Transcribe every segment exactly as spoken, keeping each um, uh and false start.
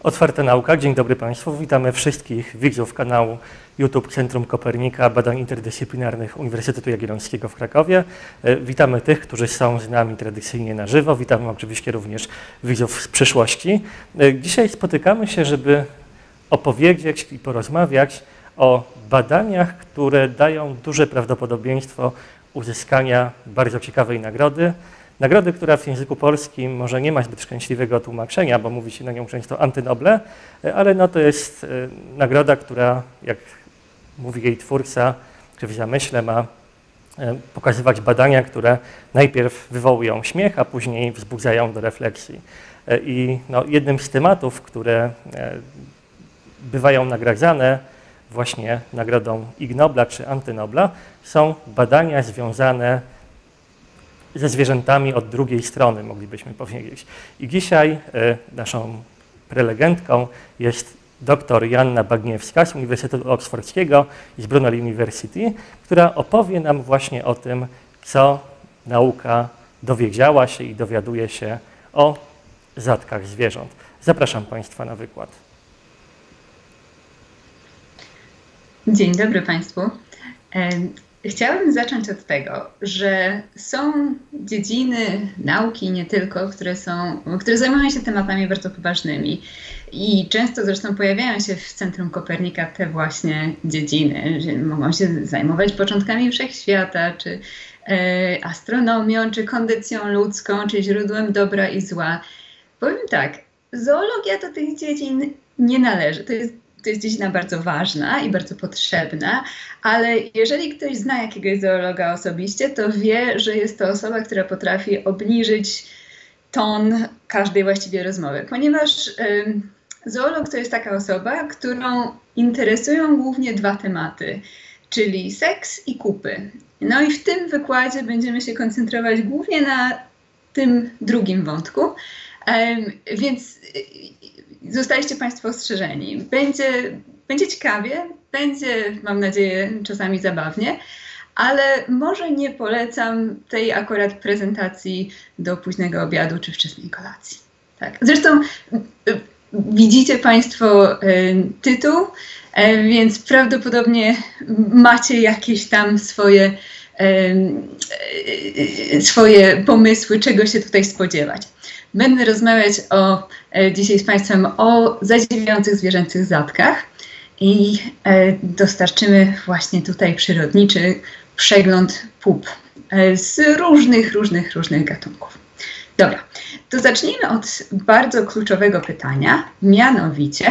Otwarta Nauka. Dzień dobry Państwu. Witamy wszystkich widzów kanału YouTube Centrum Kopernika Badań Interdyscyplinarnych Uniwersytetu Jagiellońskiego w Krakowie. Witamy tych, którzy są z nami tradycyjnie na żywo. Witamy oczywiście również widzów z przyszłości. Dzisiaj spotykamy się, żeby opowiedzieć i porozmawiać o badaniach, które dają duże prawdopodobieństwo uzyskania bardzo ciekawej nagrody. Nagrody, która w języku polskim może nie ma zbyt szczęśliwego tłumaczenia, bo mówi się na nią często antynoble, ale no to jest nagroda, która, jak mówi jej twórca, czy w zamyśle ma pokazywać badania, które najpierw wywołują śmiech, a później wzbudzają do refleksji. I no, jednym z tematów, które bywają nagradzane właśnie nagrodą Ig Nobla czy antynobla, są badania związane ze zwierzętami od drugiej strony, moglibyśmy powiedzieć. I dzisiaj y, naszą prelegentką jest dr Joanna Bagniewska z Uniwersytetu Oksfordzkiego i z Brunel University, która opowie nam właśnie o tym, co nauka dowiedziała się i dowiaduje się o zatkach zwierząt. Zapraszam Państwa na wykład. Dzień dobry Państwu. Chciałabym zacząć od tego, że są dziedziny nauki, nie tylko, które, są, które zajmują się tematami bardzo poważnymi i często zresztą pojawiają się w Centrum Kopernika te właśnie dziedziny, że mogą się zajmować początkami wszechświata, czy e, astronomią, czy kondycją ludzką, czy źródłem dobra i zła. Powiem tak, zoologia do tych dziedzin nie należy. To jest To jest dziedzina bardzo ważna i bardzo potrzebna, ale jeżeli ktoś zna jakiegoś zoologa osobiście, to wie, że jest to osoba, która potrafi obniżyć ton każdej właściwie rozmowy, ponieważ y, zoolog to jest taka osoba, którą interesują głównie dwa tematy, czyli seks i kupy. No i w tym wykładzie będziemy się koncentrować głównie na tym drugim wątku, y, więc zostaliście Państwo ostrzeżeni. Będzie, będzie ciekawie, będzie, mam nadzieję, czasami zabawnie, ale może nie polecam tej akurat prezentacji do późnego obiadu czy wczesnej kolacji. Tak. Zresztą widzicie Państwo tytuł, więc prawdopodobnie macie jakieś tam swoje, swoje pomysły, czego się tutaj spodziewać. Będę rozmawiać o, e, dzisiaj z Państwem o zadziwiających zwierzęcych zatkach i e, dostarczymy właśnie tutaj przyrodniczy przegląd pup e, z różnych, różnych, różnych gatunków. Dobra, to zacznijmy od bardzo kluczowego pytania, mianowicie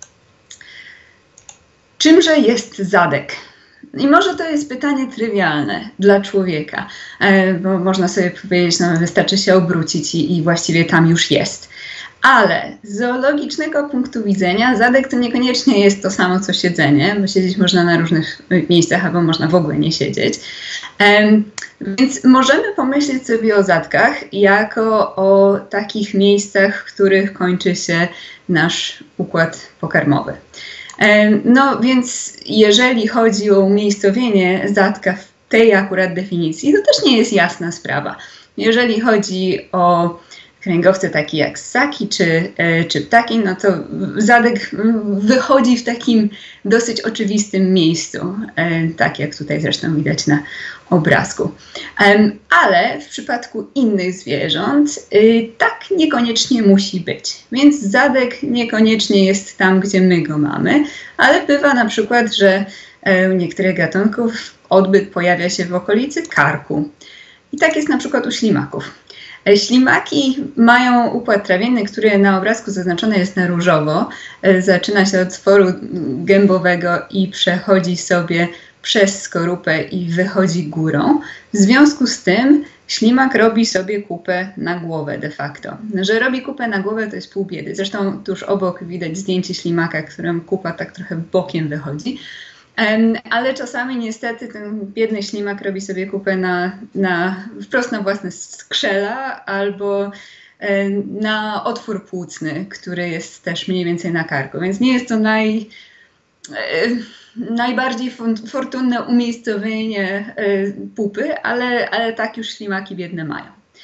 czymże jest zadek? I może to jest pytanie trywialne dla człowieka, bo można sobie powiedzieć, no wystarczy się obrócić i, i właściwie tam już jest. Ale z zoologicznego punktu widzenia zadek to niekoniecznie jest to samo co siedzenie, bo siedzieć można na różnych miejscach, albo można w ogóle nie siedzieć. Um, więc możemy pomyśleć sobie o zadkach jako o takich miejscach, w których kończy się nasz układ pokarmowy. No więc jeżeli chodzi o umiejscowienie zadka w tej akurat definicji, to też nie jest jasna sprawa. Jeżeli chodzi o kręgowce takie jak ssaki czy, czy ptaki, no to zadek wychodzi w takim dosyć oczywistym miejscu, tak jak tutaj zresztą widać na obrazku. Ale w przypadku innych zwierząt tak niekoniecznie musi być. Więc zadek niekoniecznie jest tam, gdzie my go mamy, ale bywa na przykład, że u niektórych gatunków odbyt pojawia się w okolicy karku. I tak jest na przykład u ślimaków. Ślimaki mają układ trawienny, który na obrazku zaznaczony jest na różowo. Zaczyna się od stworu gębowego i przechodzi sobie przez skorupę i wychodzi górą. W związku z tym ślimak robi sobie kupę na głowę de facto. Że robi kupę na głowę, to jest pół biedy. Zresztą tuż obok widać zdjęcie ślimaka, którym kupa tak trochę bokiem wychodzi. Ale czasami niestety ten biedny ślimak robi sobie kupę na, na, wprost na własne skrzela albo na otwór płucny, który jest też mniej więcej na karku. Więc nie jest to naj, najbardziej fortunne umiejscowienie pupy, ale, ale tak już ślimaki biedne mają.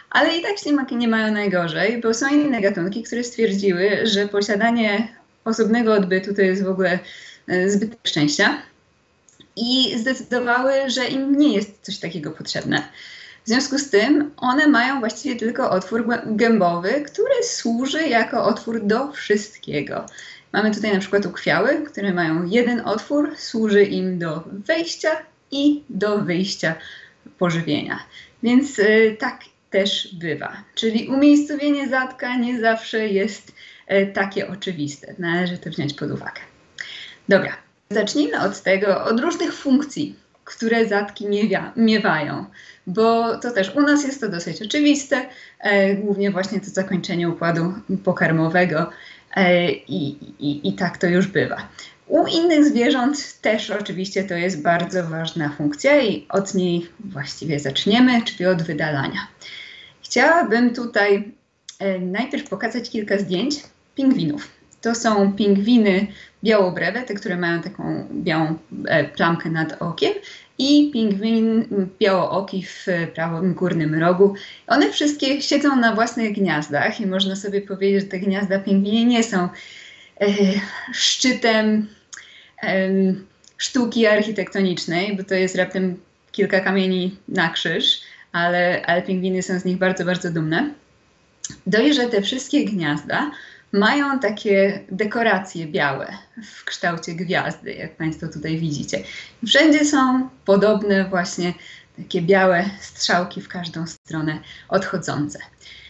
Ale i tak ślimaki nie mają najgorzej, bo są inne gatunki, które stwierdziły, że posiadanie osobnego odbytu to jest w ogóle zbyt szczęścia i zdecydowały, że im nie jest coś takiego potrzebne. W związku z tym one mają właściwie tylko otwór gębowy, który służy jako otwór do wszystkiego. Mamy tutaj na przykład ukwiały, które mają jeden otwór, służy im do wejścia i do wyjścia pożywienia. Więc y, tak też bywa. Czyli umiejscowienie zadka nie zawsze jest y, takie oczywiste. Należy to wziąć pod uwagę. Dobra, zacznijmy od tego, od różnych funkcji, które zadki miewia, miewają, bo to też u nas jest to dosyć oczywiste, e, głównie właśnie to zakończenie układu pokarmowego e, i, i, i tak to już bywa. U innych zwierząt też oczywiście to jest bardzo ważna funkcja i od niej właściwie zaczniemy, czyli od wydalania. Chciałabym tutaj e, najpierw pokazać kilka zdjęć pingwinów. To są pingwiny białobrewe, te, które mają taką białą e, plamkę nad okiem, i pingwin białooki w prawym górnym rogu. One wszystkie siedzą na własnych gniazdach i można sobie powiedzieć, że te gniazda pingwinie nie są e, szczytem e, sztuki architektonicznej, bo to jest raptem kilka kamieni na krzyż, ale, ale pingwiny są z nich bardzo, bardzo dumne. Dość, że te wszystkie gniazda mają takie dekoracje białe w kształcie gwiazdy, jak Państwo tutaj widzicie. Wszędzie są podobne właśnie takie białe strzałki w każdą stronę odchodzące.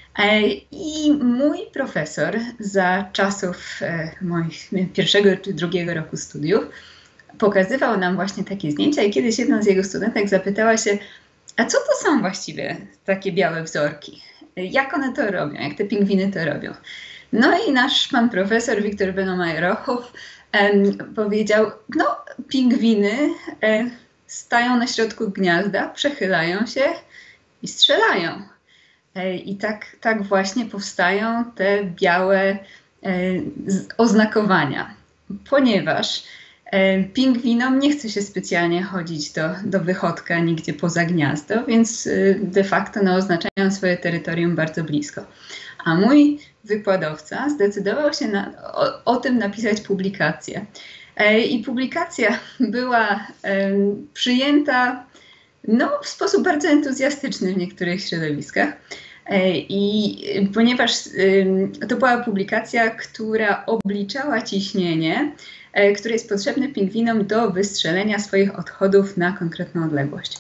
I mój profesor za czasów moich pierwszego czy drugiego roku studiów pokazywał nam właśnie takie zdjęcia i kiedyś jedna z jego studentek zapytała się, a co to są właściwie takie białe wzorki? Jak one to robią? Jak te pingwiny to robią? No i nasz pan profesor Wiktor Benomaj-Rochow em, powiedział, no pingwiny e, stają na środku gniazda, przechylają się i strzelają. E, I tak, tak właśnie powstają te białe e, z, oznakowania, ponieważ e, pingwinom nie chce się specjalnie chodzić do, do wychodka nigdzie poza gniazdo, więc e, de facto no, oznaczają swoje terytorium bardzo blisko. A mój wykładowca zdecydował się na, o, o tym napisać publikację. E, I publikacja była e, przyjęta no, w sposób bardzo entuzjastyczny w niektórych środowiskach. E, I ponieważ e, to była publikacja, która obliczała ciśnienie, e, które jest potrzebne pingwinom do wystrzelenia swoich odchodów na konkretną odległość.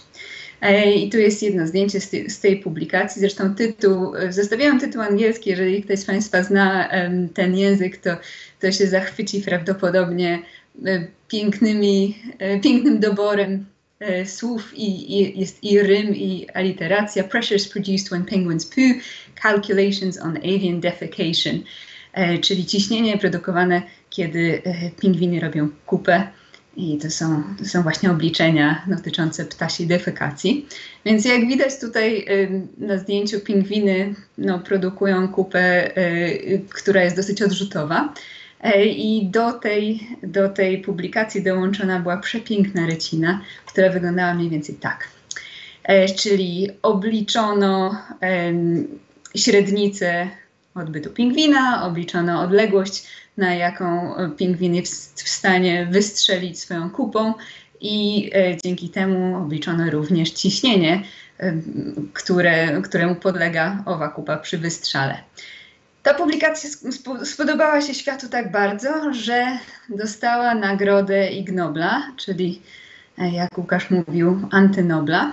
I tu jest jedno zdjęcie z tej, z tej publikacji, zresztą tytuł, zostawiałam tytuł angielski, jeżeli ktoś z Państwa zna um, ten język, to, to się zachwyci prawdopodobnie e, pięknymi, e, pięknym doborem e, słów i, i jest i rym, i aliteracja. Pressures produced when penguins poo, calculations on avian defecation, e, czyli ciśnienie produkowane, kiedy e, pingwiny robią kupę. I to są, to są właśnie obliczenia dotyczące ptasiej defekacji. Więc jak widać tutaj y, na zdjęciu pingwiny no, produkują kupę, y, która jest dosyć odrzutowa. Y, I do tej, do tej publikacji dołączona była przepiękna rycina, która wyglądała mniej więcej tak. Y, czyli obliczono y, średnicę odbytu pingwina, obliczono odległość, na jaką pingwin jest w stanie wystrzelić swoją kupą i e, dzięki temu obliczono również ciśnienie, e, które, któremu podlega owa kupa przy wystrzale. Ta publikacja sp- spodobała się światu tak bardzo, że dostała nagrodę Ig Nobla, czyli e, jak Łukasz mówił, antynobla.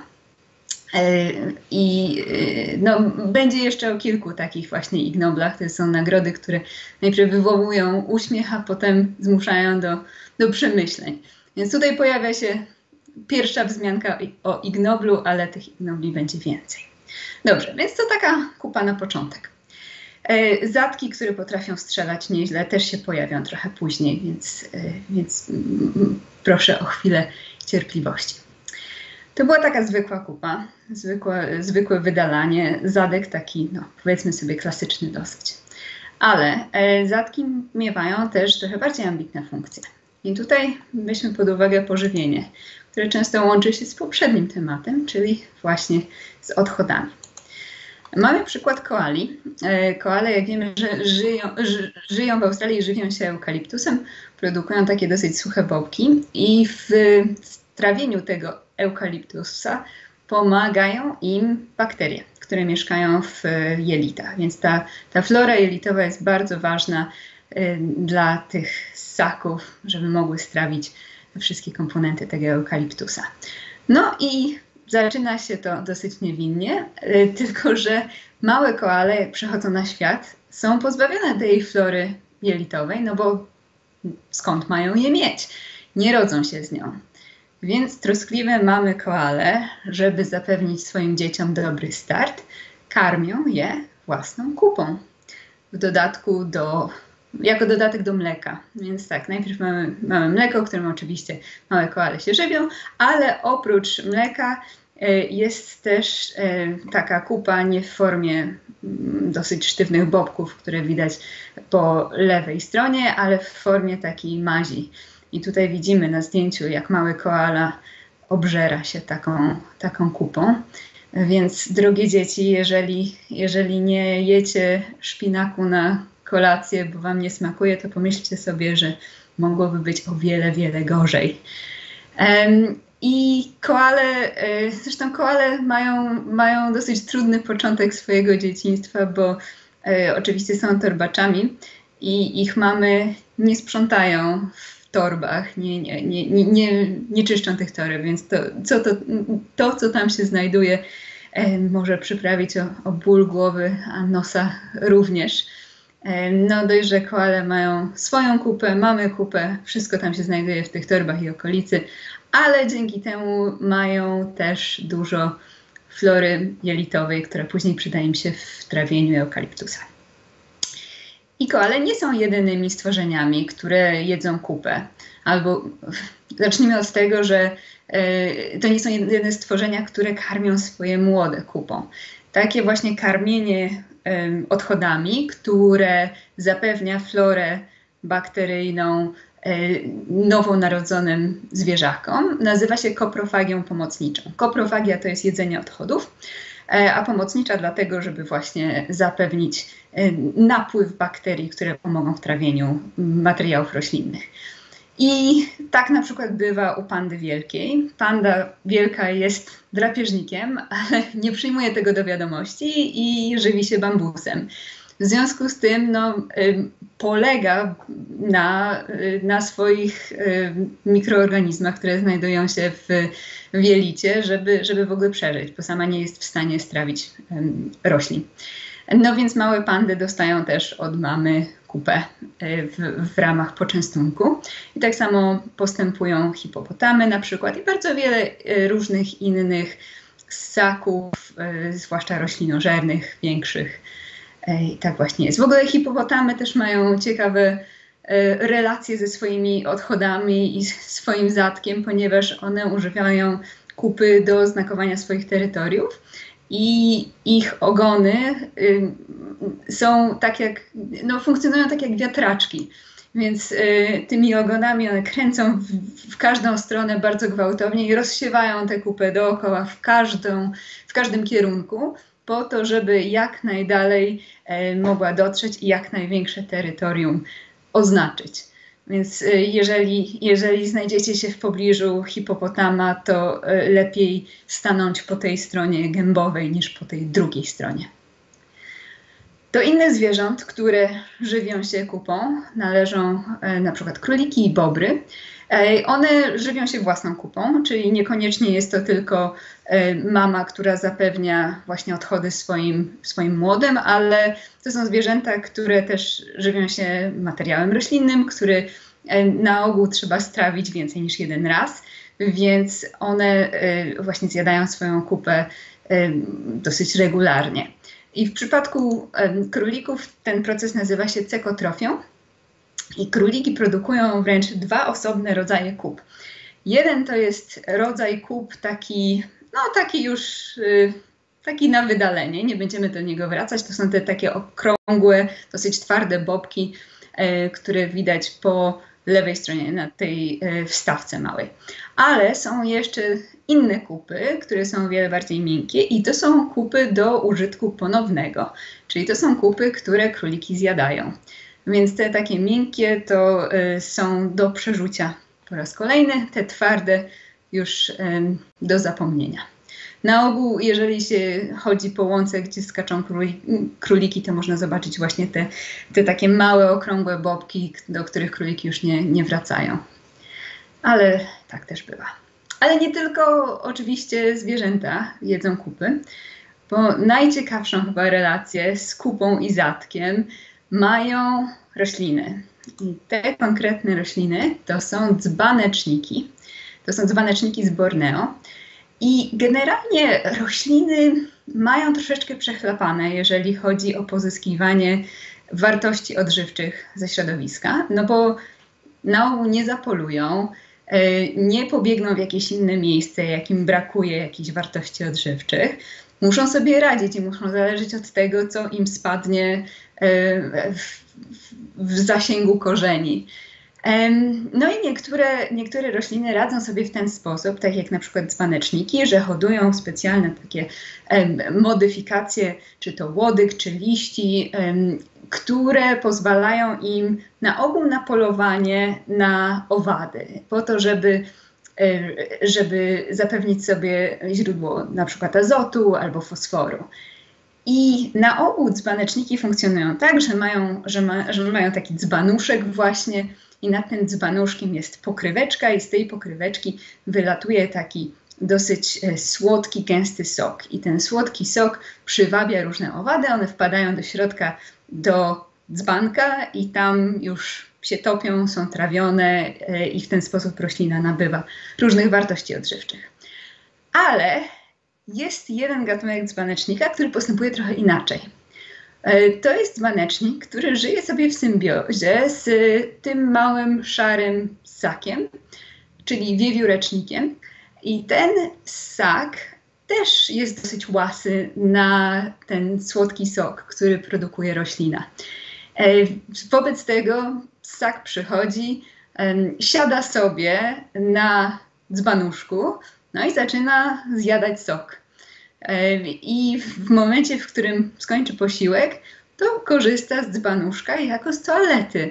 I no, będzie jeszcze o kilku takich właśnie Ig Noblach. To są nagrody, które najpierw wywołują uśmiech, a potem zmuszają do, do przemyśleń. Więc tutaj pojawia się pierwsza wzmianka o Ig Noblu, ale tych Ig Nobli będzie więcej. Dobrze, więc to taka kupa na początek. Zadki, które potrafią strzelać nieźle, też się pojawią trochę później, więc, więc proszę o chwilę cierpliwości. To była taka zwykła kupa, zwykłe, zwykłe wydalanie, zadek taki, no powiedzmy sobie klasyczny dosyć. Ale e, zadki miewają też trochę bardziej ambitne funkcje. I tutaj weźmy pod uwagę pożywienie, które często łączy się z poprzednim tematem, czyli właśnie z odchodami. Mamy przykład koali. Koale, jak wiemy, że żyją, ży, żyją w Australii i żywią się eukaliptusem, produkują takie dosyć suche bobki i w trawieniu tego eukaliptusa pomagają im bakterie, które mieszkają w jelitach. Więc ta, ta flora jelitowa jest bardzo ważna y, dla tych ssaków, żeby mogły strawić wszystkie komponenty tego eukaliptusa. No i zaczyna się to dosyć niewinnie, y, tylko że małe koale, jak przychodzą na świat, są pozbawione tej flory jelitowej, no bo skąd mają je mieć? Nie rodzą się z nią. Więc troskliwe mamy koale, żeby zapewnić swoim dzieciom dobry start, karmią je własną kupą. W dodatku do, jako dodatek do mleka. Więc tak, najpierw mamy, mamy mleko, którym oczywiście małe koale się żywią, ale oprócz mleka y, jest też y, taka kupa nie w formie y, dosyć sztywnych bobków, które widać po lewej stronie, ale w formie takiej mazi. I tutaj widzimy na zdjęciu, jak mały koala obżera się taką, taką kupą. Więc drogie dzieci, jeżeli, jeżeli nie jecie szpinaku na kolację, bo wam nie smakuje, to pomyślcie sobie, że mogłoby być o wiele, wiele gorzej. Um, I koale, zresztą koale mają, mają dosyć trudny początek swojego dzieciństwa, bo e, oczywiście są torbaczami i ich mamy nie sprzątają w torbach, nie, nie, nie, nie, nie, nie czyszczą tych toreb, więc to, co, to, to, co tam się znajduje, e, może przyprawić o, o ból głowy, a nosa również. E, no dość, że koale mają swoją kupę, mamy kupę, wszystko tam się znajduje w tych torbach i okolicy, ale dzięki temu mają też dużo flory jelitowej, która później przyda im się w trawieniu eukaliptusa. I koale nie są jedynymi stworzeniami, które jedzą kupę. Albo zacznijmy od tego, że y, to nie są jedyne stworzenia, które karmią swoje młode kupą. Takie właśnie karmienie y, odchodami, które zapewnia florę bakteryjną y, nowonarodzonym zwierzakom, nazywa się koprofagią pomocniczą. Koprofagia to jest jedzenie odchodów, a pomocnicza dlatego, żeby właśnie zapewnić napływ bakterii, które pomogą w trawieniu materiałów roślinnych. I tak na przykład bywa u pandy wielkiej. Panda wielka jest drapieżnikiem, ale nie przyjmuje tego do wiadomości i żywi się bambusem. W związku z tym no, y, polega na, y, na swoich y, mikroorganizmach, które znajdują się w, w jelicie, żeby, żeby w ogóle przeżyć, bo sama nie jest w stanie strawić y, roślin. No więc małe pandy dostają też od mamy kupę y, w, w ramach poczęstunku. I tak samo postępują hipopotamy na przykład i bardzo wiele y, różnych innych ssaków, y, zwłaszcza roślinożernych, większych. I tak właśnie jest. W ogóle hipopotamy też mają ciekawe e, relacje ze swoimi odchodami i swoim zatkiem, ponieważ one używają kupy do znakowania swoich terytoriów i ich ogony y, są tak jak, no, funkcjonują tak jak wiatraczki. Więc y, tymi ogonami one kręcą w, w każdą stronę bardzo gwałtownie i rozsiewają tę kupę dookoła w, każdą, w każdym kierunku, po to, żeby jak najdalej e, mogła dotrzeć i jak największe terytorium oznaczyć. Więc e, jeżeli, jeżeli znajdziecie się w pobliżu hipopotama, to e, lepiej stanąć po tej stronie gębowej niż po tej drugiej stronie. Do innych zwierząt, które żywią się kupą, należą e, na przykład króliki i bobry. E, one żywią się własną kupą, czyli niekoniecznie jest to tylko e, mama, która zapewnia właśnie odchody swoim, swoim młodym, ale to są zwierzęta, które też żywią się materiałem roślinnym, który e, na ogół trzeba strawić więcej niż jeden raz, więc one e, właśnie zjadają swoją kupę e, dosyć regularnie. I w przypadku um, królików ten proces nazywa się cekotrofią i króliki produkują wręcz dwa osobne rodzaje kup. Jeden to jest rodzaj kup taki, no taki już, y, taki na wydalenie, nie będziemy do niego wracać. To są te takie okrągłe, dosyć twarde bobki, y, które widać po lewej stronie, na tej wstawce małej. Ale są jeszcze inne kupy, które są o wiele bardziej miękkie i to są kupy do użytku ponownego, czyli to są kupy, które króliki zjadają. Więc te takie miękkie to y, są do przerzucia po raz kolejny, te twarde już y, do zapomnienia. Na ogół, jeżeli się chodzi po łące, gdzie skaczą króliki, to można zobaczyć właśnie te, te takie małe, okrągłe bobki, do których króliki już nie, nie wracają. Ale tak też bywa. Ale nie tylko oczywiście zwierzęta jedzą kupy, bo najciekawszą chyba relację z kupą i zatkiem mają rośliny. I te konkretne rośliny to są dzbaneczniki. To są dzbaneczniki z Borneo. I generalnie rośliny mają troszeczkę przechlapane, jeżeli chodzi o pozyskiwanie wartości odżywczych ze środowiska, no bo na ogół nie zapolują, nie pobiegną w jakieś inne miejsce, jak im brakuje jakichś wartości odżywczych. Muszą sobie radzić i muszą zależeć od tego, co im spadnie w, w zasięgu korzeni. No i niektóre, niektóre rośliny radzą sobie w ten sposób, tak jak na przykład dzbaneczniki, że hodują specjalne takie modyfikacje, czy to łodyg, czy liści, które pozwalają im na ogół na polowanie na owady, po to, żeby, żeby zapewnić sobie źródło na przykład azotu albo fosforu. I na ogół dzbaneczniki funkcjonują tak, że mają, że ma, że mają taki dzbanuszek właśnie i nad tym dzbanuszkiem jest pokryweczka i z tej pokryweczki wylatuje taki dosyć słodki, gęsty sok. I ten słodki sok przywabia różne owady, one wpadają do środka do dzbanka i tam już się topią, są trawione i w ten sposób roślina nabywa różnych wartości odżywczych. Ale jest jeden gatunek dzbanecznika, który postępuje trochę inaczej. To jest dzbanecznik, który żyje sobie w symbiozie z tym małym, szarym ssakiem, czyli wiewiórecznikiem. I ten ssak też jest dosyć łasy na ten słodki sok, który produkuje roślina. Wobec tego ssak przychodzi, siada sobie na dzbanuszku, no i zaczyna zjadać sok. I w momencie, w którym skończy posiłek, to korzysta z dzbanuszka jako z toalety.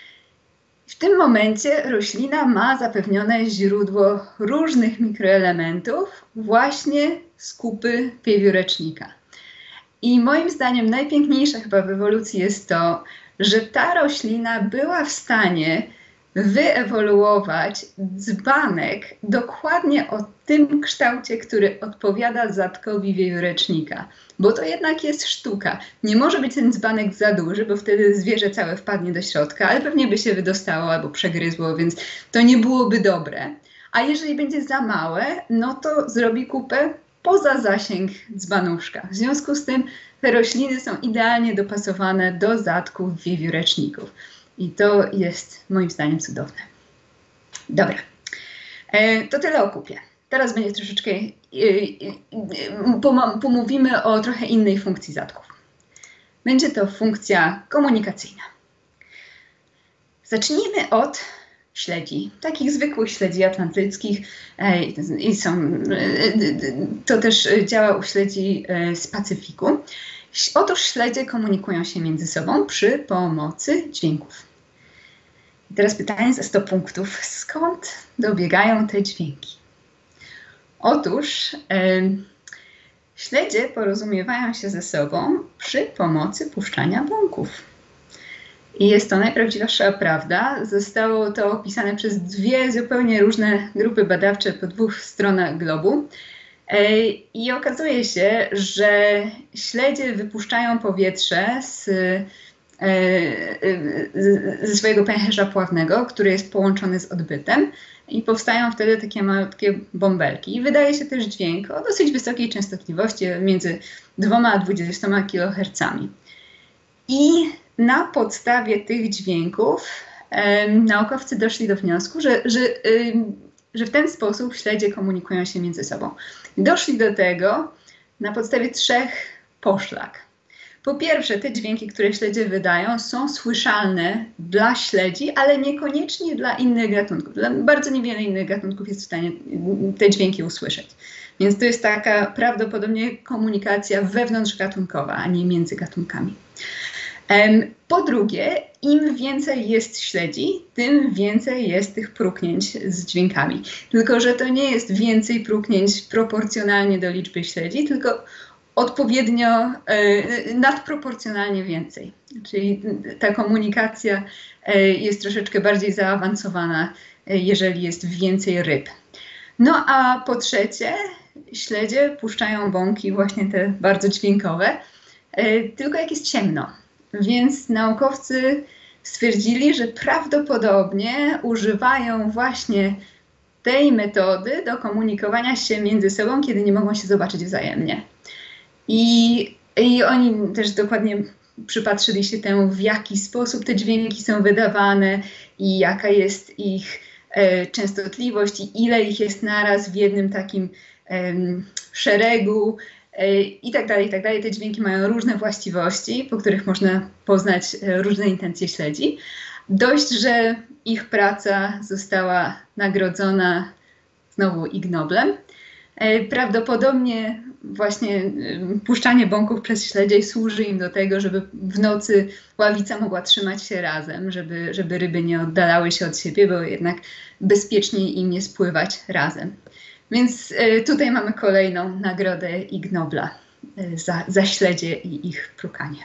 W tym momencie roślina ma zapewnione źródło różnych mikroelementów właśnie z kupy wiewiórecznika. I moim zdaniem najpiękniejsze chyba w ewolucji jest to, że ta roślina była w stanie wyewoluować dzbanek dokładnie o tym kształcie, który odpowiada zatkowi wiewiórecznika. Bo to jednak jest sztuka. Nie może być ten dzbanek za duży, bo wtedy zwierzę całe wpadnie do środka, ale pewnie by się wydostało albo przegryzło, więc to nie byłoby dobre. A jeżeli będzie za małe, no to zrobi kupę poza zasięg dzbanuszka. W związku z tym te rośliny są idealnie dopasowane do zatków wiewióreczników. I to jest moim zdaniem cudowne. Dobra, e, to tyle o kupie. Teraz będzie troszeczkę, e, e, pomówimy o trochę innej funkcji zatków. Będzie to funkcja komunikacyjna. Zacznijmy od śledzi, takich zwykłych śledzi atlantyckich. E, i są, e, to też działa u śledzi e, z Pacyfiku. Otóż śledzie komunikują się między sobą przy pomocy dźwięków. I teraz pytanie za sto punktów. Skąd dobiegają te dźwięki? Otóż e, śledzie porozumiewają się ze sobą przy pomocy puszczania bąków. I jest to najprawdziwsza prawda. Zostało to opisane przez dwie zupełnie różne grupy badawcze po dwóch stronach globu. I okazuje się, że śledzie wypuszczają powietrze z, ze swojego pęcherza pławnego, który jest połączony z odbytem i powstają wtedy takie malutkie bąbelki. I wydaje się też dźwięk o dosyć wysokiej częstotliwości, między dwoma a dwudziestoma kilohercami. I na podstawie tych dźwięków e, naukowcy doszli do wniosku, że, że, e, że w ten sposób śledzie komunikują się między sobą. Doszli do tego na podstawie trzech poszlak. Po pierwsze, te dźwięki, które śledzie wydają, są słyszalne dla śledzi, ale niekoniecznie dla innych gatunków. Dla bardzo niewiele innych gatunków jest w stanie te dźwięki usłyszeć. Więc to jest taka prawdopodobnie komunikacja wewnątrzgatunkowa, a nie między gatunkami. Po drugie, im więcej jest śledzi, tym więcej jest tych pruknięć z dźwiękami. Tylko że to nie jest więcej pruknięć proporcjonalnie do liczby śledzi, tylko odpowiednio, e, nadproporcjonalnie więcej. Czyli ta komunikacja e, jest troszeczkę bardziej zaawansowana, e, jeżeli jest więcej ryb. No a po trzecie, śledzie puszczają bąki, właśnie te bardzo dźwiękowe, e, tylko jak jest ciemno. Więc naukowcy stwierdzili, że prawdopodobnie używają właśnie tej metody do komunikowania się między sobą, kiedy nie mogą się zobaczyć wzajemnie. I, i oni też dokładnie przypatrzyli się temu, w jaki sposób te dźwięki są wydawane i jaka jest ich e, częstotliwość i ile ich jest naraz w jednym takim e, szeregu e, i tak dalej, i tak dalej. Te dźwięki mają różne właściwości, po których można poznać e, różne intencje śledzi. Dość, że ich praca została nagrodzona znowu Ig Noblem. E, prawdopodobnie właśnie puszczanie bąków przez śledzie służy im do tego, żeby w nocy ławica mogła trzymać się razem, żeby, żeby ryby nie oddalały się od siebie, bo jednak bezpieczniej im jest pływać razem. Więc y, tutaj mamy kolejną nagrodę Ig Nobla y, za, za śledzie i ich prukanie.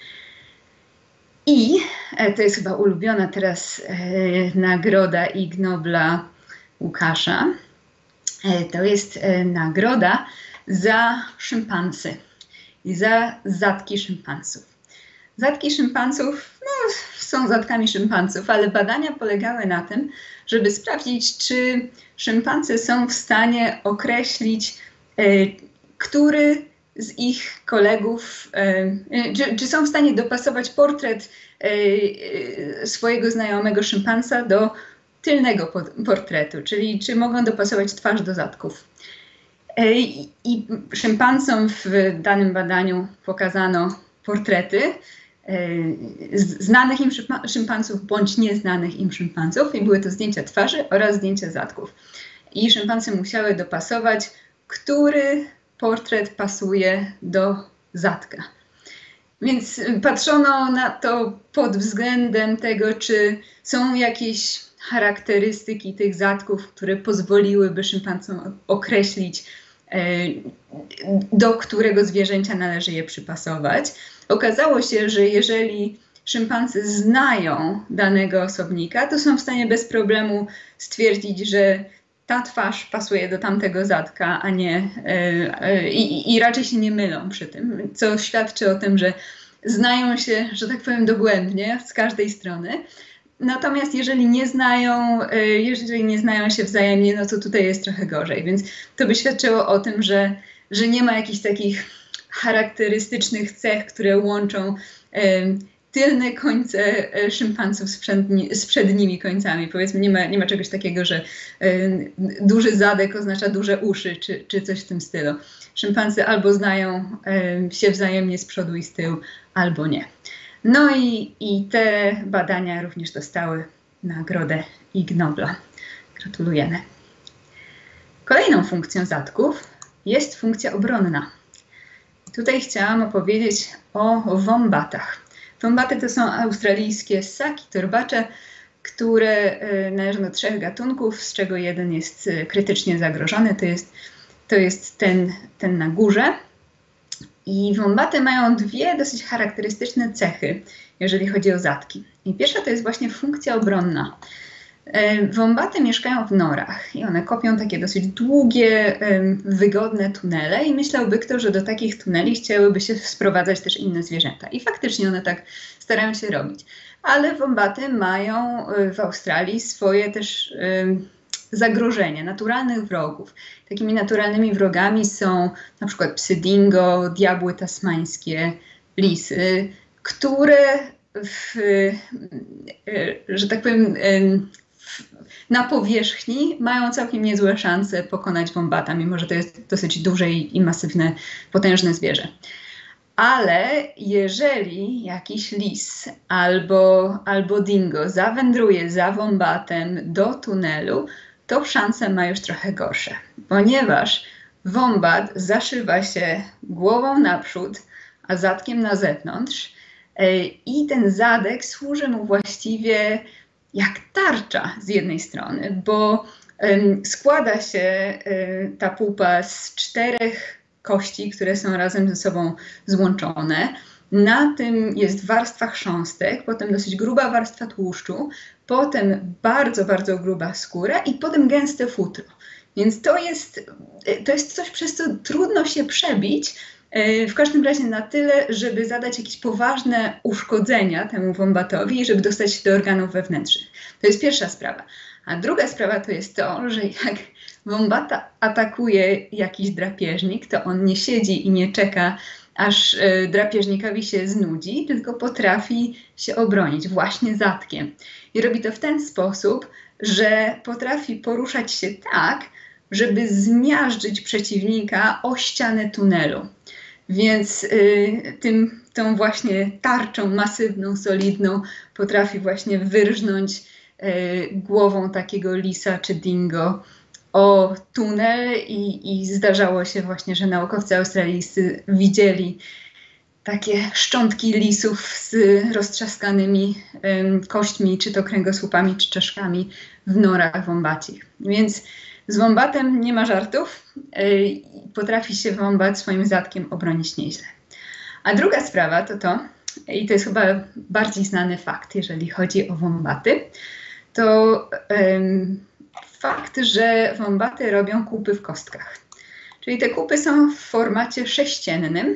I y, to jest chyba ulubiona teraz y, nagroda Ig Nobla Łukasza. Y, to jest y, nagroda za szympansy i za zatki szympansów. Zatki szympansów no, są zatkami szympansów, ale badania polegały na tym, żeby sprawdzić, czy szympansy są w stanie określić, e, który z ich kolegów, e, czy, czy są w stanie dopasować portret e, swojego znajomego szympansa do tylnego portretu, czyli czy mogą dopasować twarz do zatków. I, i szympansom w danym badaniu pokazano portrety e, znanych im szympansów bądź nieznanych im szympansów i były to zdjęcia twarzy oraz zdjęcia zatków. I szympansy musiały dopasować, który portret pasuje do zatka. Więc patrzono na to pod względem tego, czy są jakieś charakterystyki tych zatków, które pozwoliłyby szympansom określić, do którego zwierzęcia należy je przypasować. Okazało się, że jeżeli szympansy znają danego osobnika, to są w stanie bez problemu stwierdzić, że ta twarz pasuje do tamtego zatka, a nie i, i raczej się nie mylą przy tym, co świadczy o tym, że znają się, że tak powiem, dogłębnie z każdej strony. Natomiast jeżeli nie znają, jeżeli nie znają się wzajemnie, no to tutaj jest trochę gorzej. Więc to by świadczyło o tym, że, że nie ma jakichś takich charakterystycznych cech, które łączą e, tylne końce szympansów z, przedni, z przednimi końcami. Powiedzmy, nie ma, nie ma czegoś takiego, że e, duży zadek oznacza duże uszy, czy, czy coś w tym stylu. Szympansy albo znają e, się wzajemnie z przodu i z tyłu, albo nie. No i, i te badania również dostały nagrodę Ig Nobla. Gratulujemy. Kolejną funkcją zatków jest funkcja obronna. Tutaj chciałam opowiedzieć o wombatach. Wombaty to są australijskie ssaki, torbacze, które należą do trzech gatunków, z czego jeden jest krytycznie zagrożony. To jest, to jest ten, ten na górze. I wombaty mają dwie dosyć charakterystyczne cechy, jeżeli chodzi o zatki. I pierwsza to jest właśnie funkcja obronna. Wombaty mieszkają w norach i one kopią takie dosyć długie, wygodne tunele i myślałby kto, że do takich tuneli chciałyby się sprowadzać też inne zwierzęta. I faktycznie one tak starają się robić. Ale wombaty mają w Australii swoje też zagrożenia, naturalnych wrogów. Takimi naturalnymi wrogami są na przykład psy dingo, diabły tasmańskie, lisy, które w, że tak powiem, na powierzchni mają całkiem niezłe szanse pokonać wombata, mimo że to jest dosyć duże i, i masywne, potężne zwierzę. Ale jeżeli jakiś lis albo, albo dingo zawędruje za wombatem do tunelu, to szanse ma już trochę gorsze, ponieważ wombat zaszywa się głową naprzód, a zadkiem na zewnątrz i ten zadek służy mu właściwie jak tarcza z jednej strony, bo składa się ta pupa z czterech kości, które są razem ze sobą złączone. Na tym jest warstwa chrząstek, potem dosyć gruba warstwa tłuszczu, potem bardzo, bardzo gruba skóra i potem gęste futro. Więc to jest, to jest coś, przez co trudno się przebić, w każdym razie na tyle, żeby zadać jakieś poważne uszkodzenia temu wombatowi i żeby dostać się do organów wewnętrznych. To jest pierwsza sprawa. A druga sprawa to jest to, że jak wombata atakuje jakiś drapieżnik, to on nie siedzi i nie czeka, aż y, drapieżnikowi się znudzi, tylko potrafi się obronić właśnie zadkiem. I robi to w ten sposób, że potrafi poruszać się tak, żeby zmiażdżyć przeciwnika o ścianę tunelu. Więc y, tym, tą właśnie tarczą masywną, solidną potrafi właśnie wyrżnąć y, głową takiego lisa czy dingo o tunel i, i zdarzało się właśnie, że naukowcy australijscy widzieli takie szczątki lisów z roztrzaskanymi y, kośćmi, czy to kręgosłupami, czy czaszkami w norach wombacich. Więc z wombatem nie ma żartów, yy, potrafi się wombat swoim zadkiem obronić nieźle. A druga sprawa to to, i to jest chyba bardziej znany fakt, jeżeli chodzi o wombaty, to yy, fakt, że wombaty robią kupy w kostkach. Czyli te kupy są w formacie sześciennym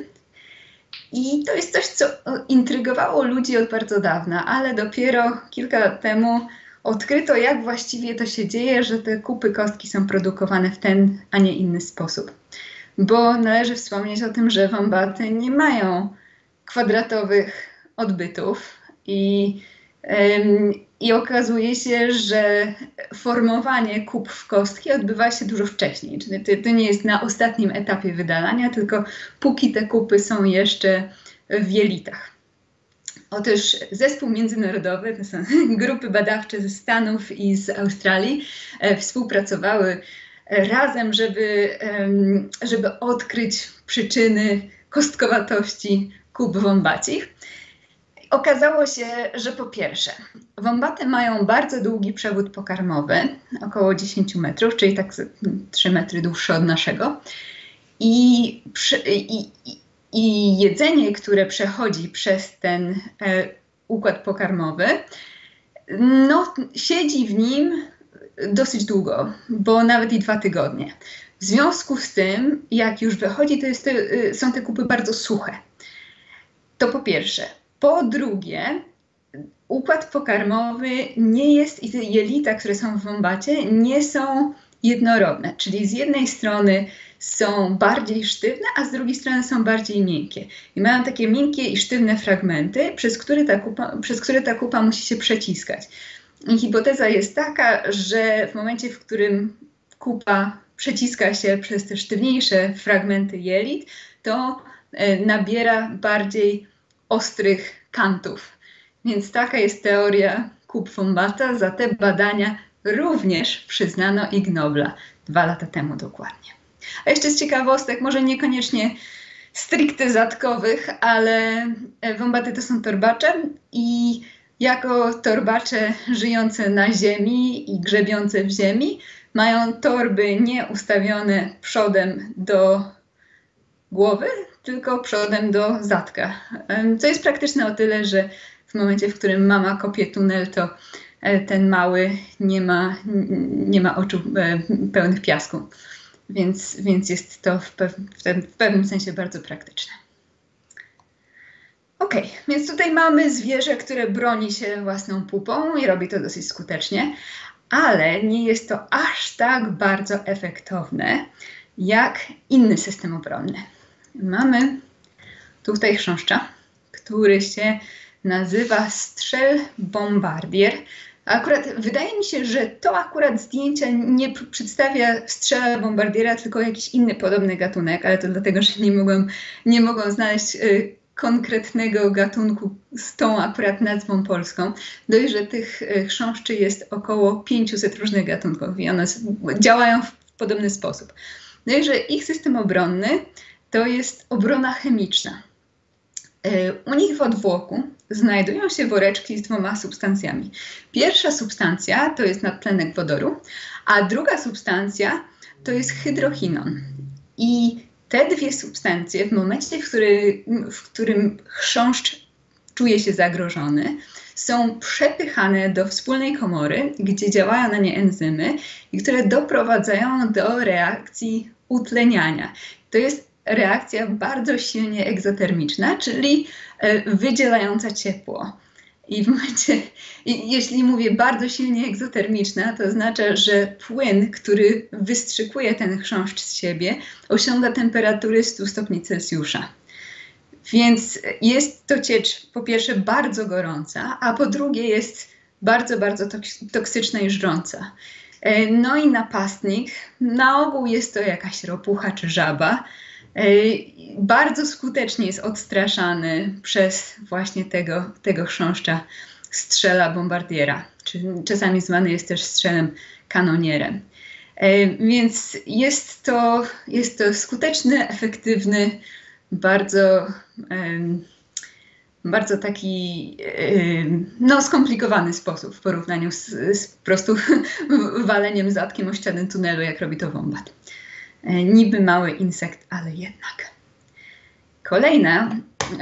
i to jest coś, co intrygowało ludzi od bardzo dawna, ale dopiero kilka lat temu odkryto, jak właściwie to się dzieje, że te kupy kostki są produkowane w ten, a nie inny sposób. Bo należy wspomnieć o tym, że wombaty nie mają kwadratowych odbytów i, ym, i okazuje się, że formowanie kup w kostki odbywa się dużo wcześniej. Czyli to, to nie jest na ostatnim etapie wydalania, tylko póki te kupy są jeszcze w jelitach. Otóż zespół międzynarodowy, to są grupy badawcze ze Stanów i z Australii, e, współpracowały razem, żeby, e, żeby odkryć przyczyny kostkowatości kup wombacich. Okazało się, że po pierwsze, wombaty mają bardzo długi przewód pokarmowy, około dziesięć metrów, czyli tak trzy metry dłuższy od naszego. I, przy, i, i I jedzenie, które przechodzi przez ten e, układ pokarmowy, no, siedzi w nim dosyć długo, bo nawet i dwa tygodnie. W związku z tym, jak już wychodzi, to jest te, y, są te kupy bardzo suche. To po pierwsze. Po drugie, układ pokarmowy nie jest, i te jelita, które są w wombacie, nie są jednorodne. Czyli z jednej strony są bardziej sztywne, a z drugiej strony są bardziej miękkie. I mają takie miękkie i sztywne fragmenty, przez które ta kupa, przez które ta kupa musi się przeciskać. I hipoteza jest taka, że w momencie, w którym kupa przeciska się przez te sztywniejsze fragmenty jelit, to e, nabiera bardziej ostrych kantów. Więc taka jest teoria kup wombata. Za te badania również przyznano Ig Nobla dwa lata temu dokładnie. A jeszcze z ciekawostek, może niekoniecznie stricte zadkowych, ale wombaty to są torbacze i jako torbacze żyjące na ziemi i grzebiące w ziemi mają torby nie ustawione przodem do głowy, tylko przodem do zadka. Co jest praktyczne o tyle, że w momencie, w którym mama kopie tunel, to ten mały nie ma, nie ma oczu pełnych piasku. Więc, więc jest to w, pew, w pewnym sensie bardzo praktyczne. Ok, więc tutaj mamy zwierzę, które broni się własną pupą i robi to dosyć skutecznie, ale nie jest to aż tak bardzo efektowne jak inny system obronny. Mamy tutaj chrząszcza, który się nazywa strzel bombardier. Akurat wydaje mi się, że to akurat zdjęcie nie przedstawia strzela bombardiera, tylko jakiś inny podobny gatunek, ale to dlatego, że nie mogłam, nie mogłam znaleźć y, konkretnego gatunku z tą akurat nazwą polską. Dość, że tych y, chrząszczy jest około pięćset różnych gatunków i one działają w podobny sposób. Dość, że ich system obronny to jest obrona chemiczna. U nich w odwłoku znajdują się woreczki z dwoma substancjami. Pierwsza substancja to jest nadtlenek wodoru, a druga substancja to jest hydrochinon. I te dwie substancje w momencie, w, który, w którym chrząszcz czuje się zagrożony, są przepychane do wspólnej komory, gdzie działają na nie enzymy, i które doprowadzają do reakcji utleniania. To jest reakcja bardzo silnie egzotermiczna, czyli wydzielająca ciepło. I w momencie, jeśli mówię bardzo silnie egzotermiczna, to oznacza, że płyn, który wystrzykuje ten chrząszcz z siebie, osiąga temperatury sto stopni Celsjusza. Więc jest to ciecz po pierwsze bardzo gorąca, a po drugie jest bardzo, bardzo toksyczna i żrąca. No i napastnik, na ogół jest to jakaś ropucha czy żaba, bardzo skutecznie jest odstraszany przez właśnie tego, tego chrząszcza strzela bombardiera, czy czasami zwany jest też strzelem kanonierem. Więc jest to, jest to skuteczny, efektywny, bardzo, bardzo taki no, skomplikowany sposób w porównaniu z, z po prostu waleniem zatkiem o ścianę tunelu, jak robi to wombat. Niby mały insekt, ale jednak. Kolejna,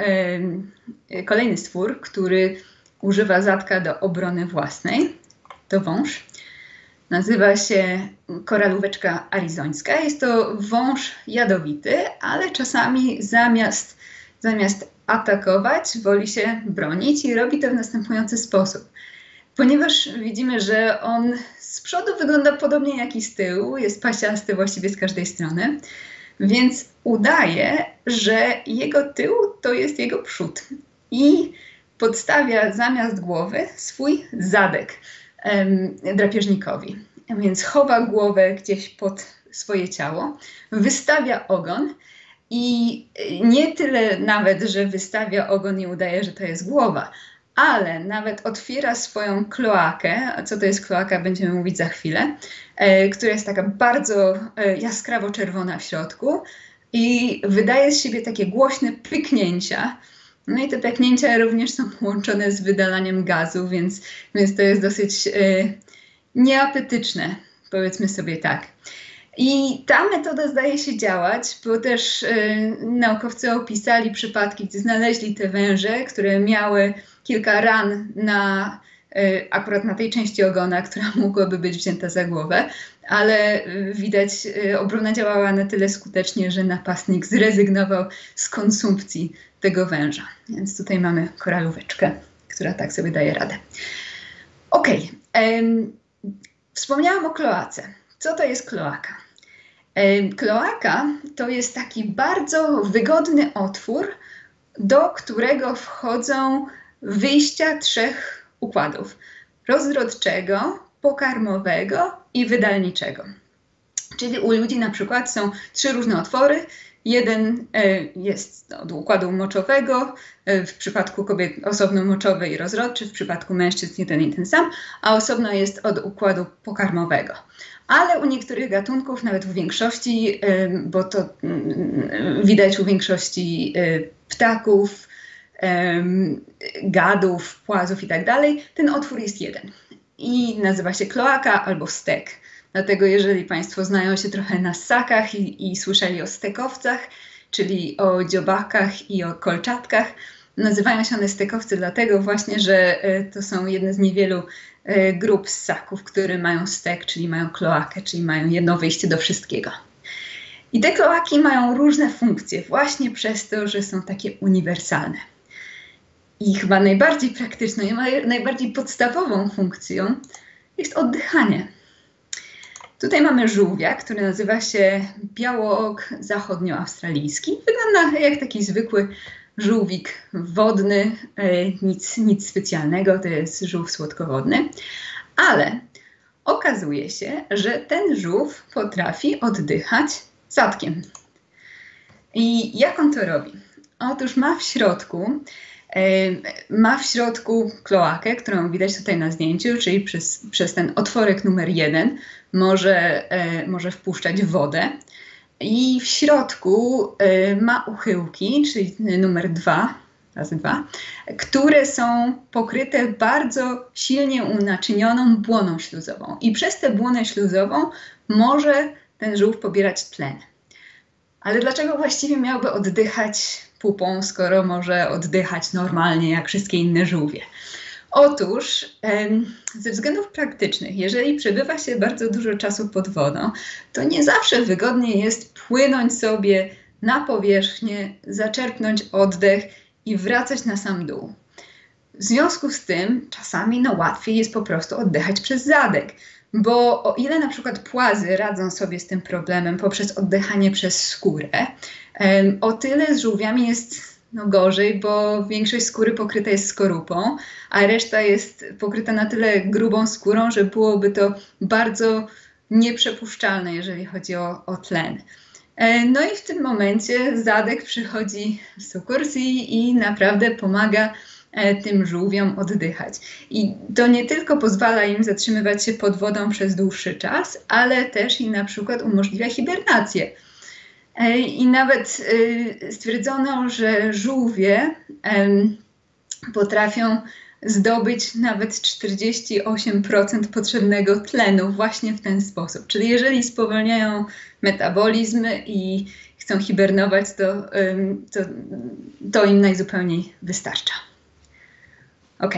yy, kolejny stwór, który używa zatka do obrony własnej, to wąż. Nazywa się koralóweczka arizońska. Jest to wąż jadowity, ale czasami zamiast, zamiast atakować, woli się bronić i robi to w następujący sposób. Ponieważ widzimy, że on z przodu wygląda podobnie jak i z tyłu, jest pasiasty właściwie z każdej strony, więc udaje, że jego tył to jest jego przód i podstawia zamiast głowy swój zadek em, drapieżnikowi. Więc chowa głowę gdzieś pod swoje ciało, wystawia ogon i nie tyle nawet, że wystawia ogon i udaje, że to jest głowa, ale nawet otwiera swoją kloakę, a co to jest kloaka, będziemy mówić za chwilę, e, która jest taka bardzo e, jaskrawo czerwona w środku i wydaje z siebie takie głośne pyknięcia. No i te pyknięcia również są połączone z wydalaniem gazu, więc, więc to jest dosyć e, nieapetyczne, powiedzmy sobie tak. I ta metoda zdaje się działać, bo też y, naukowcy opisali przypadki, gdzie znaleźli te węże, które miały kilka ran na, y, akurat na tej części ogona, która mogłaby być wzięta za głowę, ale y, widać, y, obrona działała na tyle skutecznie, że napastnik zrezygnował z konsumpcji tego węża. Więc tutaj mamy koralóweczkę, która tak sobie daje radę. Okej, okay. Wspomniałam o kloace. Co to jest kloaka? Kloaka to jest taki bardzo wygodny otwór, do którego wchodzą wyjścia trzech układów: rozrodczego, pokarmowego i wydalniczego. Czyli u ludzi na przykład są trzy różne otwory. Jeden jest od układu moczowego, w przypadku kobiet osobno moczowy i rozrodczy, w przypadku mężczyzn jeden i ten sam, a osobno jest od układu pokarmowego. Ale u niektórych gatunków, nawet w większości, bo to widać u większości ptaków, gadów, płazów i tak dalej, ten otwór jest jeden i nazywa się kloaka albo stek. Dlatego jeżeli Państwo znają się trochę na ssakach i, i słyszeli o stekowcach, czyli o dziobakach i o kolczatkach, nazywają się one stekowcy dlatego właśnie, że to są jedne z niewielu grup ssaków, które mają stek, czyli mają kloakę, czyli mają jedno wyjście do wszystkiego. I te kloaki mają różne funkcje właśnie przez to, że są takie uniwersalne. I chyba najbardziej praktyczną i najbardziej podstawową funkcją jest oddychanie. Tutaj mamy żółwia, który nazywa się białook zachodnioaustralijski. Wygląda jak taki zwykły żółwik wodny, nic, nic specjalnego, to jest żółw słodkowodny. Ale okazuje się, że ten żółw potrafi oddychać zadkiem. I jak on to robi? Otóż ma w środku, ma w środku kloakę, którą widać tutaj na zdjęciu, czyli przez, przez ten otworek numer jeden może, może wpuszczać wodę. I w środku ma uchyłki, czyli numer dwa, razy dwa, które są pokryte bardzo silnie unaczynianą błoną śluzową. I przez tę błonę śluzową może ten żółw pobierać tlen. Ale dlaczego właściwie miałby oddychać pupą, skoro może oddychać normalnie jak wszystkie inne żółwie? Otóż ze względów praktycznych, jeżeli przebywa się bardzo dużo czasu pod wodą, to nie zawsze wygodnie jest płynąć sobie na powierzchnię, zaczerpnąć oddech i wracać na sam dół. W związku z tym czasami no, łatwiej jest po prostu oddychać przez zadek. Bo o ile na przykład płazy radzą sobie z tym problemem poprzez oddychanie przez skórę, o tyle z żółwiami jest no, gorzej, bo większość skóry pokryta jest skorupą, a reszta jest pokryta na tyle grubą skórą, że byłoby to bardzo nieprzepuszczalne, jeżeli chodzi o, o tlen. No i w tym momencie zadek przychodzi w sukursji i naprawdę pomaga tym żółwiom oddychać. I to nie tylko pozwala im zatrzymywać się pod wodą przez dłuższy czas, ale też i na przykład umożliwia hibernację. I nawet stwierdzono, że żółwie potrafią zdobyć nawet czterdzieści osiem procent potrzebnego tlenu właśnie w ten sposób. Czyli jeżeli spowalniają metabolizm i chcą hibernować, to, to, to im najzupełniej wystarcza. Ok,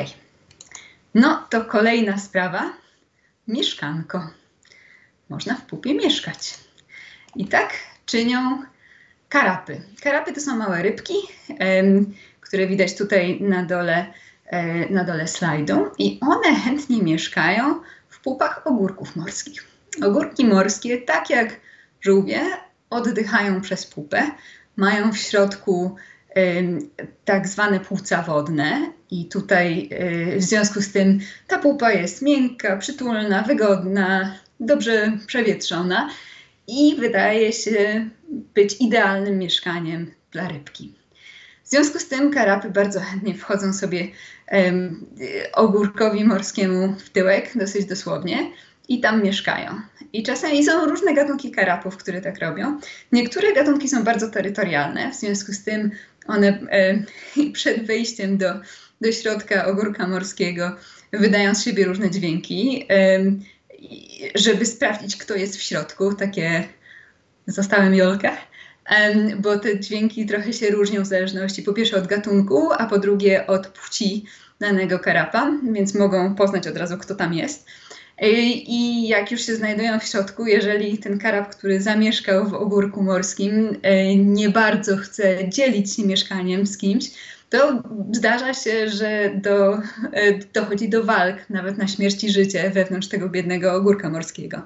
no to kolejna sprawa, mieszkanko. Można w pupie mieszkać. I tak czynią karapy. Karapy to są małe rybki, em, które widać tutaj na dole, e, na dole slajdu i one chętnie mieszkają w pupach ogórków morskich. Ogórki morskie, tak jak żółwie, oddychają przez pupę, mają w środku tak zwane płuca wodne i tutaj w związku z tym ta pupa jest miękka, przytulna, wygodna, dobrze przewietrzona i wydaje się być idealnym mieszkaniem dla rybki. W związku z tym karapy bardzo chętnie wchodzą sobie um, ogórkowi morskiemu w tyłek, dosyć dosłownie, i tam mieszkają. I czasami są różne gatunki karapów, które tak robią. Niektóre gatunki są bardzo terytorialne, w związku z tym one e, przed wejściem do, do środka ogórka morskiego wydają z siebie różne dźwięki, e, żeby sprawdzić, kto jest w środku. Takie zostałem Jolka, e, bo te dźwięki trochę się różnią w zależności po pierwsze od gatunku, a po drugie od płci danego karapa, więc mogą poznać od razu, kto tam jest. I jak już się znajdują w środku, jeżeli ten karap, który zamieszkał w ogórku morskim, nie bardzo chce dzielić się mieszkaniem z kimś, to zdarza się, że do, dochodzi do walk, nawet na śmierć i życie wewnątrz tego biednego ogórka morskiego.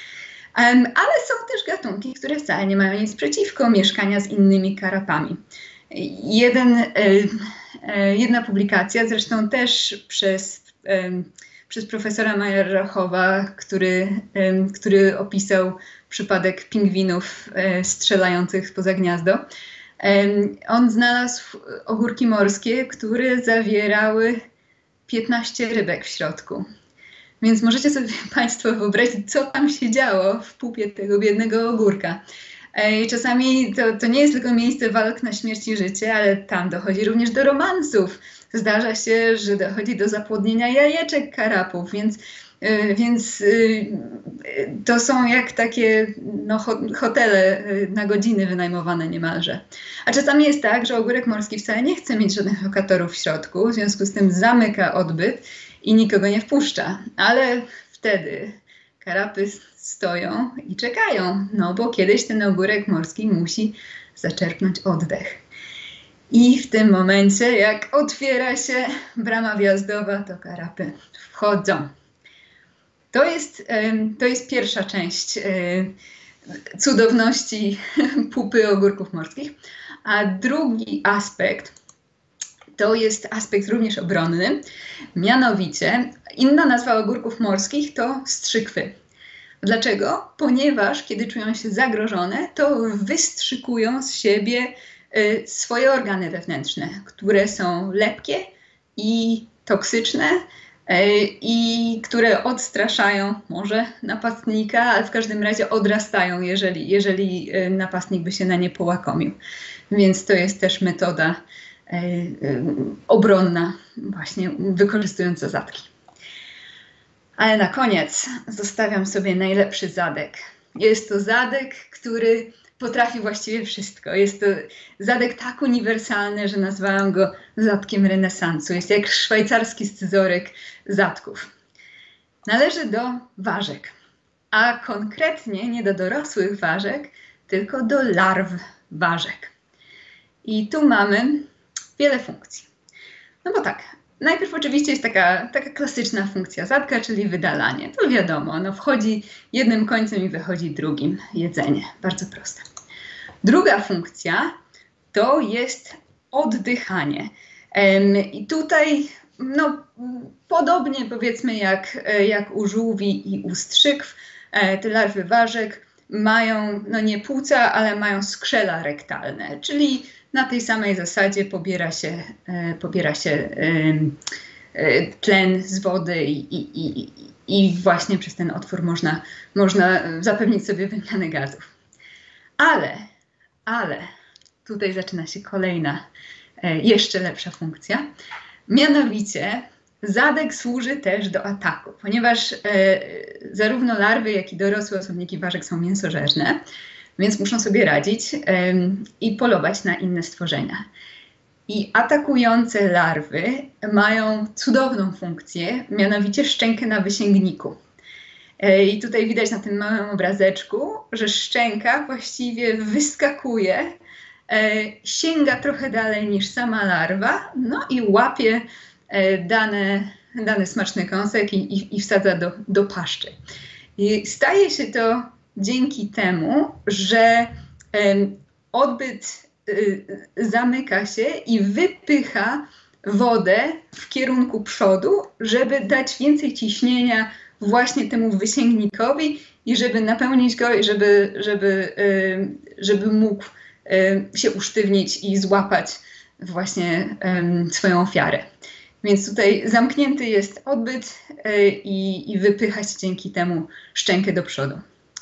Ale są też gatunki, które wcale nie mają nic przeciwko mieszkania z innymi karapami. Jeden, jedna publikacja, zresztą też przez przez profesora Majerachowa, który, który opisał przypadek pingwinów strzelających poza gniazdo. On znalazł ogórki morskie, które zawierały piętnaście rybek w środku. Więc możecie sobie Państwo wyobrazić, co tam się działo w pupie tego biednego ogórka. I czasami to, to nie jest tylko miejsce walk na śmierć i życie, ale tam dochodzi również do romansów. Zdarza się, że dochodzi do zapłodnienia jajeczek karapów, więc, yy, więc yy, to są jak takie no, ho hotele na godziny wynajmowane niemalże. A czasami jest tak, że ogórek morski wcale nie chce mieć żadnych lokatorów w środku, w związku z tym zamyka odbyt i nikogo nie wpuszcza. Ale wtedy karapy stoją i czekają, no bo kiedyś ten ogórek morski musi zaczerpnąć oddech. I w tym momencie, jak otwiera się brama wjazdowa, to karapy wchodzą. To jest, to jest pierwsza część cudowności pupy ogórków morskich. A drugi aspekt to jest aspekt również obronny. Mianowicie inna nazwa ogórków morskich to strzykwy. Dlaczego? Ponieważ kiedy czują się zagrożone, to wystrzykują z siebie y, swoje organy wewnętrzne, które są lepkie i toksyczne y, i które odstraszają może napastnika, ale w każdym razie odrastają, jeżeli, jeżeli y, napastnik by się na nie połakomił. Więc to jest też metoda y, y, obronna, właśnie wykorzystująca zadki. Ale na koniec zostawiam sobie najlepszy zadek. Jest to zadek, który potrafi właściwie wszystko. Jest to zadek tak uniwersalny, że nazwałam go zadkiem renesansu. Jest jak szwajcarski scyzoryk zadków. Należy do ważek, a konkretnie nie do dorosłych ważek, tylko do larw ważek. I tu mamy wiele funkcji. No bo tak, najpierw oczywiście jest taka, taka klasyczna funkcja zadka, czyli wydalanie. To wiadomo, no wchodzi jednym końcem i wychodzi drugim. Jedzenie. Bardzo proste. Druga funkcja to jest oddychanie. Um, I tutaj no, podobnie powiedzmy jak, jak u żółwi i u strzykw, te larwy ważek mają no nie płuca, ale mają skrzela rektalne, czyli na tej samej zasadzie pobiera się, e, pobiera się e, e, tlen z wody i, i, i, i właśnie przez ten otwór można, można zapewnić sobie wymianę gazów. Ale, ale tutaj zaczyna się kolejna, e, jeszcze lepsza funkcja. Mianowicie zadek służy też do ataku, ponieważ e, zarówno larwy, jak i dorosłe osobniki ważek są mięsożerne, więc muszą sobie radzić ym, i polować na inne stworzenia. I atakujące larwy mają cudowną funkcję, mianowicie szczękę na wysięgniku. Yy, I tutaj widać na tym małym obrazeczku, że szczęka właściwie wyskakuje, yy, sięga trochę dalej niż sama larwa, no i łapie yy, dane, dany smaczny kąsek i, i, i wsadza do, do paszczy. I staje się to dzięki temu, że um, odbyt y, zamyka się i wypycha wodę w kierunku przodu, żeby dać więcej ciśnienia właśnie temu wysięgnikowi i żeby napełnić go i żeby, żeby, y, żeby mógł y, się usztywnić i złapać właśnie y, swoją ofiarę. Więc tutaj zamknięty jest odbyt y, i, i wypycha się dzięki temu szczękę do przodu.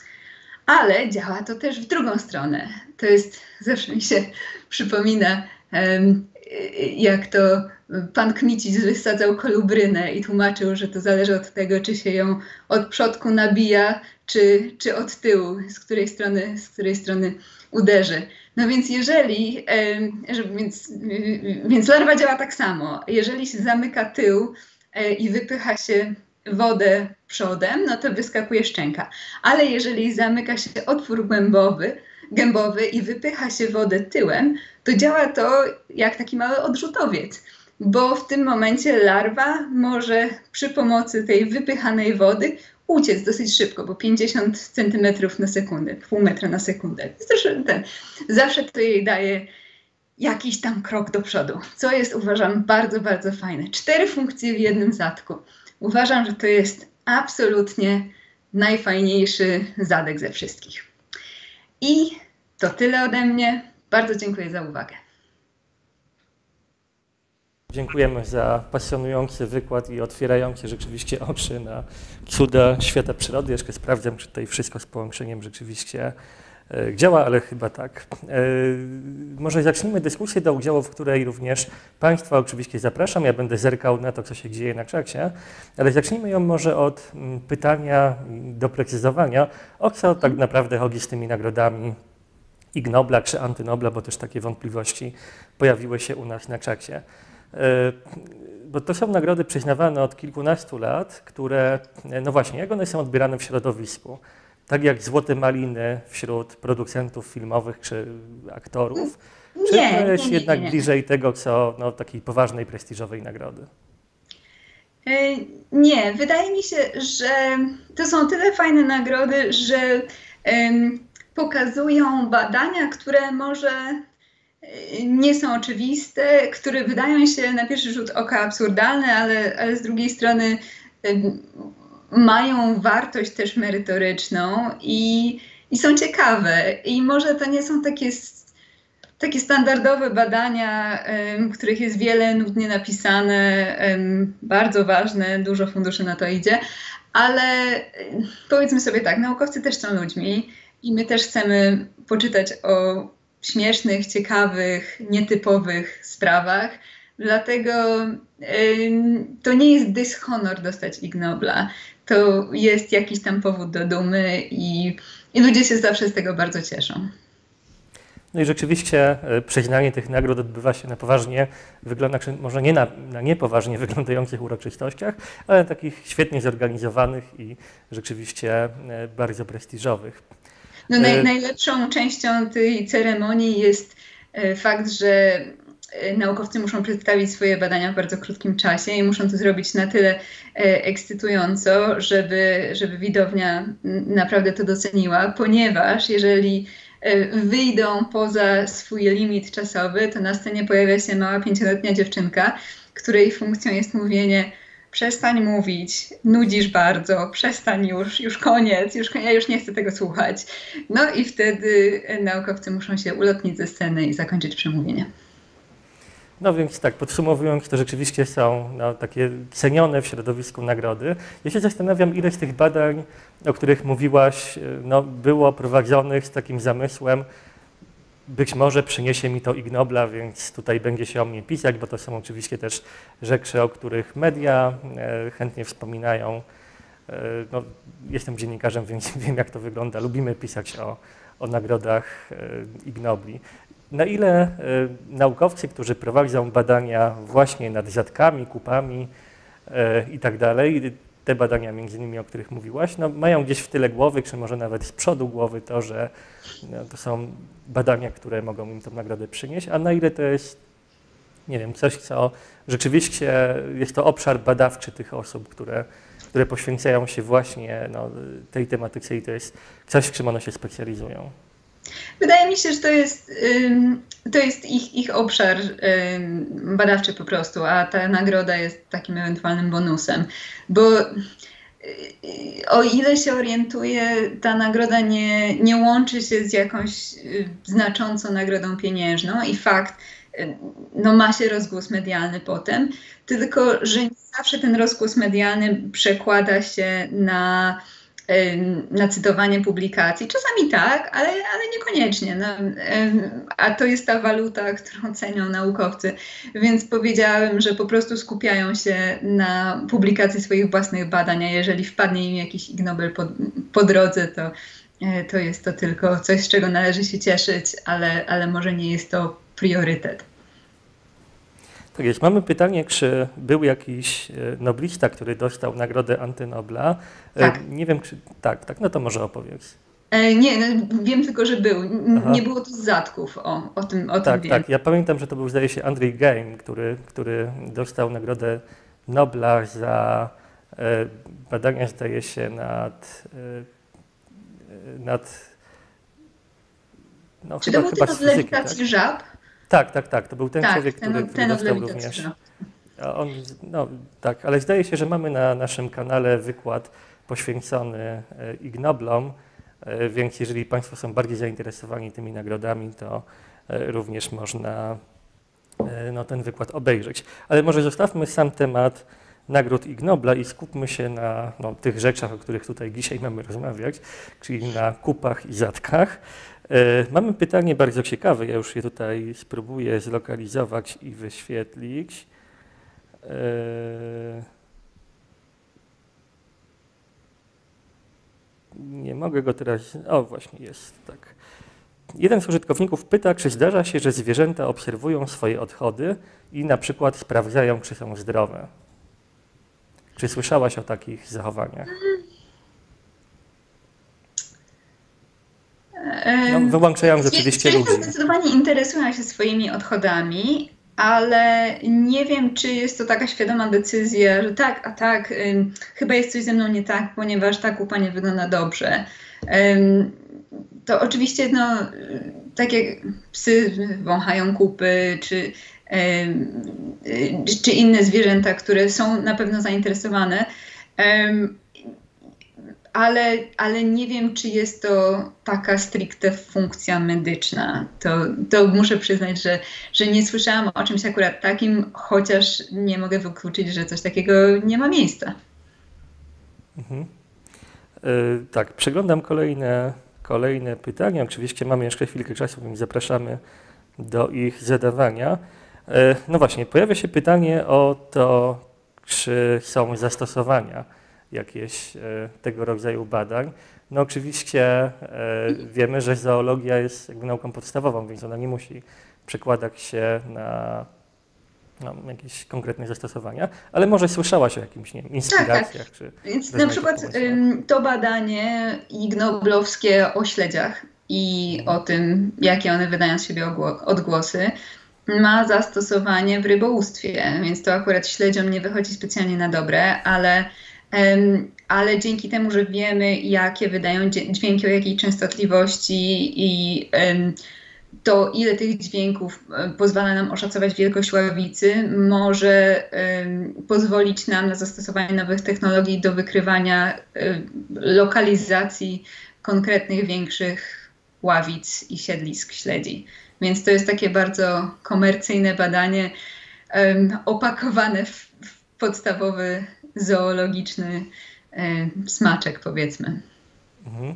Ale działa to też w drugą stronę. To jest, zawsze mi się przypomina, um, jak to pan Kmicic wysadzał kolubrynę i tłumaczył, że to zależy od tego, czy się ją od przodku nabija, czy, czy od tyłu, z której strony, z której strony uderzy. No więc jeżeli, um, więc, więc larwa działa tak samo. Jeżeli się zamyka tył um, i wypycha się wodę przodem, no to wyskakuje szczęka. Ale jeżeli zamyka się otwór głębowy, gębowy i wypycha się wodę tyłem, to działa to jak taki mały odrzutowiec, bo w tym momencie larwa może przy pomocy tej wypychanej wody uciec dosyć szybko, bo pięćdziesiąt centymetrów na sekundę, pół metra na sekundę. Zresztą ten, zawsze to jej daje jakiś tam krok do przodu, co jest, uważam, bardzo, bardzo fajne. Cztery funkcje w jednym zadku. Uważam, że to jest absolutnie najfajniejszy zadek ze wszystkich. I to tyle ode mnie. Bardzo dziękuję za uwagę. Dziękujemy za pasjonujący wykład i otwierający rzeczywiście oczy na cuda świata przyrody. Jeszcze sprawdzam, czy tutaj wszystko z połączeniem rzeczywiście działa, ale chyba tak. Może zacznijmy dyskusję do udziału, w której również Państwa oczywiście zapraszam. Ja będę zerkał na to, co się dzieje na czacie, ale zacznijmy ją może od pytania, doprecyzowania, o co tak naprawdę chodzi z tymi nagrodami Ig Nobla czy Antynobla, bo też takie wątpliwości pojawiły się u nas na czacie. Bo to są nagrody przyznawane od kilkunastu lat, które, no właśnie, jak one są odbierane w środowisku? Tak jak złote maliny wśród producentów filmowych czy aktorów? Czy nie, to jest nie, nie, jednak nie, nie. bliżej tego, co no, takiej poważnej, prestiżowej nagrody? Nie, wydaje mi się, że to są tyle fajne nagrody, że um, pokazują badania, które może nie są oczywiste, które wydają się na pierwszy rzut oka absurdalne, ale, ale z drugiej strony mają wartość też merytoryczną i, i są ciekawe. I może to nie są takie, takie standardowe badania, um, których jest wiele, nudnie napisane, um, bardzo ważne, dużo funduszy na to idzie, ale um, powiedzmy sobie tak, naukowcy też są ludźmi i my też chcemy poczytać o śmiesznych, ciekawych, nietypowych sprawach. Dlatego ym, to nie jest dyshonor dostać Ig Nobla. To jest jakiś tam powód do dumy i, i ludzie się zawsze z tego bardzo cieszą. No i rzeczywiście przyznanie tych nagród odbywa się na poważnie, wygląda, może nie na, na niepoważnie wyglądających uroczystościach, ale na takich świetnie zorganizowanych i rzeczywiście bardzo prestiżowych. No naj, najlepszą częścią tej ceremonii jest fakt, że naukowcy muszą przedstawić swoje badania w bardzo krótkim czasie i muszą to zrobić na tyle ekscytująco, żeby, żeby widownia naprawdę to doceniła, ponieważ jeżeli wyjdą poza swój limit czasowy, to na scenie pojawia się mała pięcioletnia dziewczynka, której funkcją jest mówienie: przestań mówić, nudzisz bardzo, przestań już, już koniec, już, ja już nie chcę tego słuchać. No i wtedy naukowcy muszą się ulotnić ze sceny i zakończyć przemówienie. No więc tak, podsumowując, to rzeczywiście są no, takie cenione w środowisku nagrody. Ja się zastanawiam, ile z tych badań, o których mówiłaś, no, było prowadzonych z takim zamysłem, być może przyniesie mi to Ig Nobla, więc tutaj będzie się o mnie pisać, bo to są oczywiście też rzeczy, o których media e, chętnie wspominają. E, no, jestem dziennikarzem, więc wiem, jak to wygląda. Lubimy pisać o, o nagrodach e, Ig Nobli. Na ile e, naukowcy, którzy prowadzą badania właśnie nad zatkami, kupami e, i tak dalej, te badania między innymi, o których mówiłaś, no, mają gdzieś w tyle głowy, czy może nawet z przodu głowy to, że no, to są badania, które mogą im tę nagrodę przynieść, a na ile to jest, nie wiem, coś, co rzeczywiście jest to obszar badawczy tych osób, które, które poświęcają się właśnie no, tej tematyce i to jest coś, w czym one się specjalizują. Wydaje mi się, że to jest, to jest ich, ich obszar badawczy po prostu, a ta nagroda jest takim ewentualnym bonusem, bo o ile się orientuję, ta nagroda nie, nie łączy się z jakąś znaczącą nagrodą pieniężną i fakt, no ma się rozgłos medialny potem, tylko że nie zawsze ten rozgłos medialny przekłada się na na cytowanie publikacji. Czasami tak, ale, ale niekoniecznie. No, a to jest ta waluta, którą cenią naukowcy. Więc powiedziałabym, że po prostu skupiają się na publikacji swoich własnych badań, a jeżeli wpadnie im jakiś Ig Nobel po, po drodze, to, to jest to tylko coś, z czego należy się cieszyć, ale, ale może nie jest to priorytet. Tak jest. Mamy pytanie, czy był jakiś noblista, który dostał nagrodę Antynobla. Tak. Nie wiem, czy tak, tak, no to może opowiedz. E, nie, no, wiem tylko, że był. Aha. Nie było to z zatków, o, o tym, o tak, tym wiem. Tak, ja pamiętam, że to był, zdaje się, Andrzej Geim, który, który dostał nagrodę Nobla za e, badania, zdaje się, nad... E, nad no, czy to był ten od lewitacji tak? żab? Tak, tak, tak. To był ten tak, człowiek, ten, który, ten który dostał również. On, no, tak, ale zdaje się, że mamy na naszym kanale wykład poświęcony Ig Noblom, więc jeżeli Państwo są bardziej zainteresowani tymi nagrodami, to również można no, ten wykład obejrzeć. Ale może zostawmy sam temat nagród Ig Nobla i skupmy się na no, tych rzeczach, o których tutaj dzisiaj mamy rozmawiać, czyli na kupach i zatkach. Mamy pytanie bardzo ciekawe, ja już je tutaj spróbuję zlokalizować i wyświetlić. Nie mogę go teraz... O, właśnie jest, tak. Jeden z użytkowników pyta, czy zdarza się, że zwierzęta obserwują swoje odchody i na przykład sprawdzają, czy są zdrowe. Czy słyszałaś o takich zachowaniach? No, wyłączając oczywiście ludzi. Zdecydowanie interesują się swoimi odchodami, ale nie wiem, czy jest to taka świadoma decyzja, że tak, a tak, ym, chyba jest coś ze mną nie tak, ponieważ ta kupa nie wygląda dobrze. Ym, to oczywiście no, tak jak psy wąchają kupy, czy, czy inne zwierzęta, które są na pewno zainteresowane, ale, ale nie wiem, czy jest to taka stricte funkcja medyczna. To, to muszę przyznać, że, że nie słyszałam o czymś akurat takim, chociaż nie mogę wykluczyć, że coś takiego nie ma miejsca. Mhm. Yy, tak, przeglądam kolejne, kolejne pytania. Oczywiście mamy jeszcze chwilkę czasu, więc zapraszamy do ich zadawania. Yy, no właśnie, pojawia się pytanie o to, czy są zastosowania jakieś tego rodzaju badań. No oczywiście wiemy, że zoologia jest jakby nauką podstawową, więc ona nie musi przekładać się na no, jakieś konkretne zastosowania, ale może słyszałaś o jakimś, nie wiem, inspiracjach. Tak, tak. Czy więc na przykład ym, to badanie ignoblowskie o śledziach i hmm. o tym, jakie one wydają z siebie odgłosy, ma zastosowanie w rybołówstwie, więc to akurat śledziom nie wychodzi specjalnie na dobre, ale Um, ale dzięki temu, że wiemy, jakie wydają dźwięki, o jakiej częstotliwości i um, to, ile tych dźwięków um, pozwala nam oszacować wielkość ławicy, może um, pozwolić nam na zastosowanie nowych technologii do wykrywania um, lokalizacji konkretnych, większych ławic i siedlisk śledzi. Więc to jest takie bardzo komercyjne badanie, um, opakowane w, w podstawowy zoologiczny e, smaczek, powiedzmy. Mhm.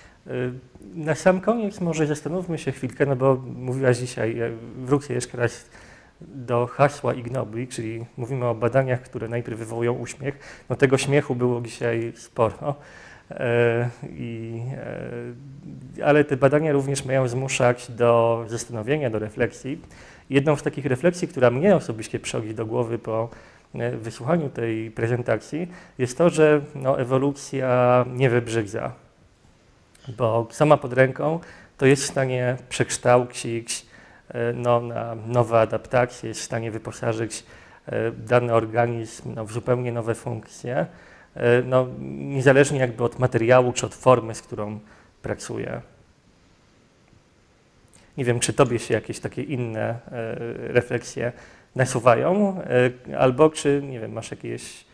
Na sam koniec może zastanówmy się chwilkę, no bo mówiłaś dzisiaj, wrócę jeszcze raz do hasła Ignobli, czyli mówimy o badaniach, które najpierw wywołują uśmiech. No tego śmiechu było dzisiaj sporo, e, i, e, ale te badania również mają zmuszać do zastanowienia, do refleksji. Jedną z takich refleksji, która mnie osobiście przychodzi do głowy po wysłuchaniu tej prezentacji, jest to, że no, ewolucja nie wybrzydza, bo sama pod ręką to jest w stanie przekształcić no, na nowe adaptacje, jest w stanie wyposażyć dany organizm no, w zupełnie nowe funkcje, no, niezależnie jakby od materiału czy od formy, z którą pracuje. Nie wiem, czy tobie się jakieś takie inne refleksje nasuwają, albo czy, nie wiem, masz jakieś,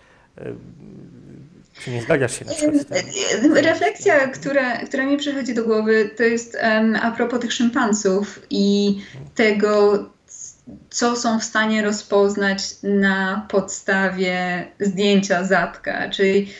czy nie zgadzasz się na przykład z tym? Refleksja, która, która mi przychodzi do głowy, to jest um, a propos tych szympansów i tego, co są w stanie rozpoznać na podstawie zdjęcia zadka, czyli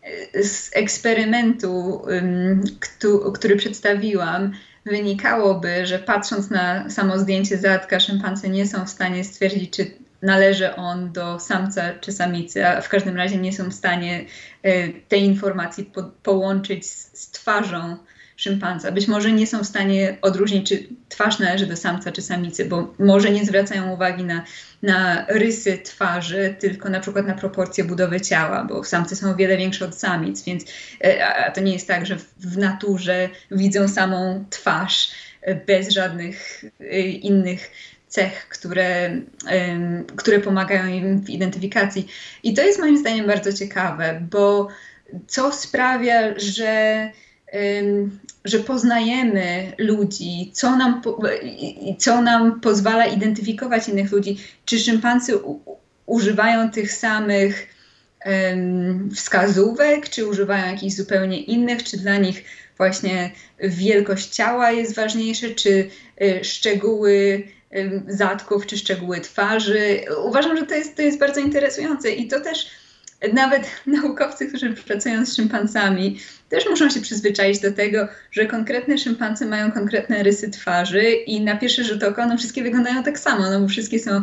z eksperymentu, um, ktu, który przedstawiłam, wynikałoby, że patrząc na samo zdjęcie zadka, szympanse nie są w stanie stwierdzić, czy należy on do samca czy samicy, a w każdym razie nie są w stanie y, tej informacji po, połączyć z, z twarzą szympansa. Być może nie są w stanie odróżnić, czy twarz należy do samca czy samicy, bo może nie zwracają uwagi na, na rysy twarzy, tylko na przykład na proporcje budowy ciała, bo samce są o wiele większe od samic, więc a, a to nie jest tak, że w, w naturze widzą samą twarz bez żadnych y, innych cech, które, um, które pomagają im w identyfikacji. I to jest moim zdaniem bardzo ciekawe, bo co sprawia, że Um, że poznajemy ludzi, co nam, po, co nam pozwala identyfikować innych ludzi. Czy szympansy u, używają tych samych um, wskazówek, czy używają jakichś zupełnie innych, czy dla nich właśnie wielkość ciała jest ważniejsza, czy y, szczegóły y, zadków, czy szczegóły twarzy. Uważam, że to jest, to jest bardzo interesujące i to też nawet naukowcy, którzy pracują z szympansami, też muszą się przyzwyczaić do tego, że konkretne szympanse mają konkretne rysy twarzy i na pierwszy rzut oka one wszystkie wyglądają tak samo, no bo wszystkie są,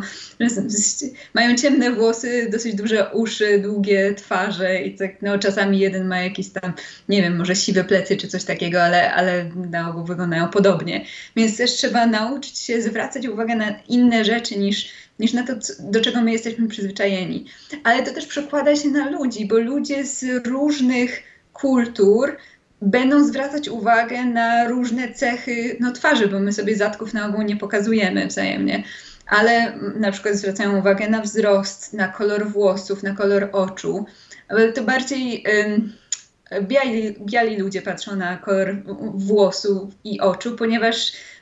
mają ciemne włosy, dosyć duże uszy, długie twarze i tak, no czasami jeden ma jakieś tam, nie wiem, może siwe plecy czy coś takiego, ale, ale na ogół wyglądają podobnie. Więc też trzeba nauczyć się zwracać uwagę na inne rzeczy niż niż na to, do czego my jesteśmy przyzwyczajeni. Ale to też przekłada się na ludzi, bo ludzie z różnych kultur będą zwracać uwagę na różne cechy no, twarzy, bo my sobie zadków na ogół nie pokazujemy wzajemnie, ale na przykład zwracają uwagę na wzrost, na kolor włosów, na kolor oczu. Ale to bardziej ym, biali, biali ludzie patrzą na kolor włosów i oczu, ponieważ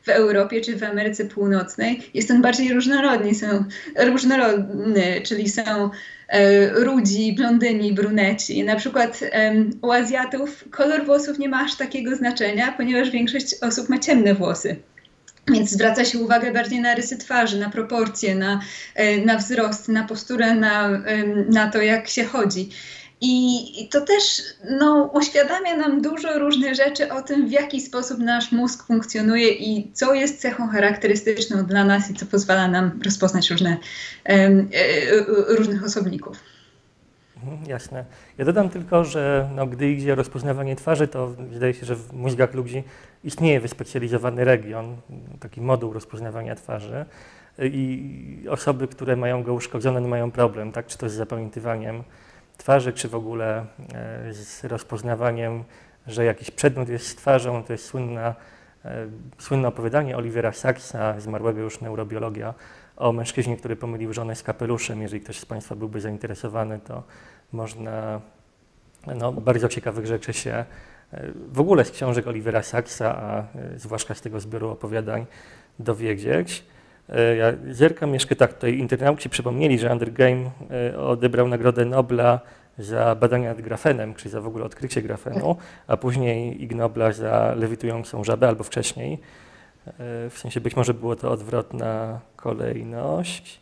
w Europie czy w Ameryce Północnej, jest on bardziej różnorodny, są, różnorodny czyli są e, rudzi, blondyni, bruneci. Na przykład e, u Azjatów kolor włosów nie ma aż takiego znaczenia, ponieważ większość osób ma ciemne włosy. Więc zwraca się uwagę bardziej na rysy twarzy, na proporcje, na, na wzrost, na posturę, na, na to, jak się chodzi. I to też no, uświadamia nam dużo różnych rzeczy o tym, w jaki sposób nasz mózg funkcjonuje i co jest cechą charakterystyczną dla nas i co pozwala nam rozpoznać różne, um, różnych osobników. Jasne. Ja dodam tylko, że no, gdy idzie o rozpoznawanie twarzy, to wydaje się, że w mózgach ludzi istnieje wyspecjalizowany region, taki moduł rozpoznawania twarzy i osoby, które mają go uszkodzone, no, mają problem, tak? Czy to z zapamiętywaniem twarzy, czy w ogóle e, z rozpoznawaniem, że jakiś przedmiot jest z twarzą. To jest słynna, e, słynne opowiadanie Olivera Sacksa, zmarłego już neurobiologa, o mężczyźnie, który pomylił żonę z kapeluszem. Jeżeli ktoś z Państwa byłby zainteresowany, to można no, bardzo ciekawych rzeczy się w ogóle z książek Olivera Sacksa, a zwłaszcza z tego zbioru opowiadań dowiedzieć. Ja zerkam jeszcze tak, tutaj internauci przypomnieli, że Andrew Game odebrał Nagrodę Nobla za badania nad grafenem, czy za w ogóle odkrycie grafenu, a później Ig Nobla za lewitującą żabę, albo wcześniej. W sensie być może było to odwrotna kolejność.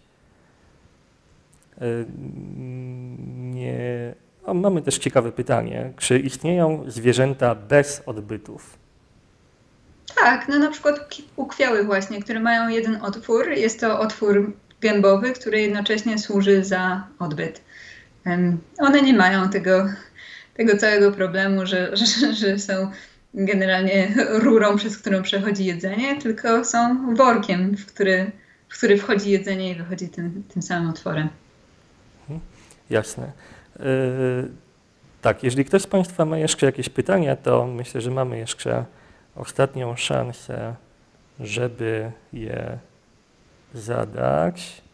Nie. O, mamy też ciekawe pytanie. Czy istnieją zwierzęta bez odbytów? Tak, no na przykład ukwiały właśnie, które mają jeden otwór. Jest to otwór gębowy, który jednocześnie służy za odbyt. Um, one nie mają tego, tego całego problemu, że, że, że są generalnie rurą, przez którą przechodzi jedzenie, tylko są workiem, w który, w który wchodzi jedzenie i wychodzi tym, tym samym otworem. Jasne. Yy, tak, jeżeli ktoś z Państwa ma jeszcze jakieś pytania, to myślę, że mamy jeszcze ostatnią szansę, żeby je zadać.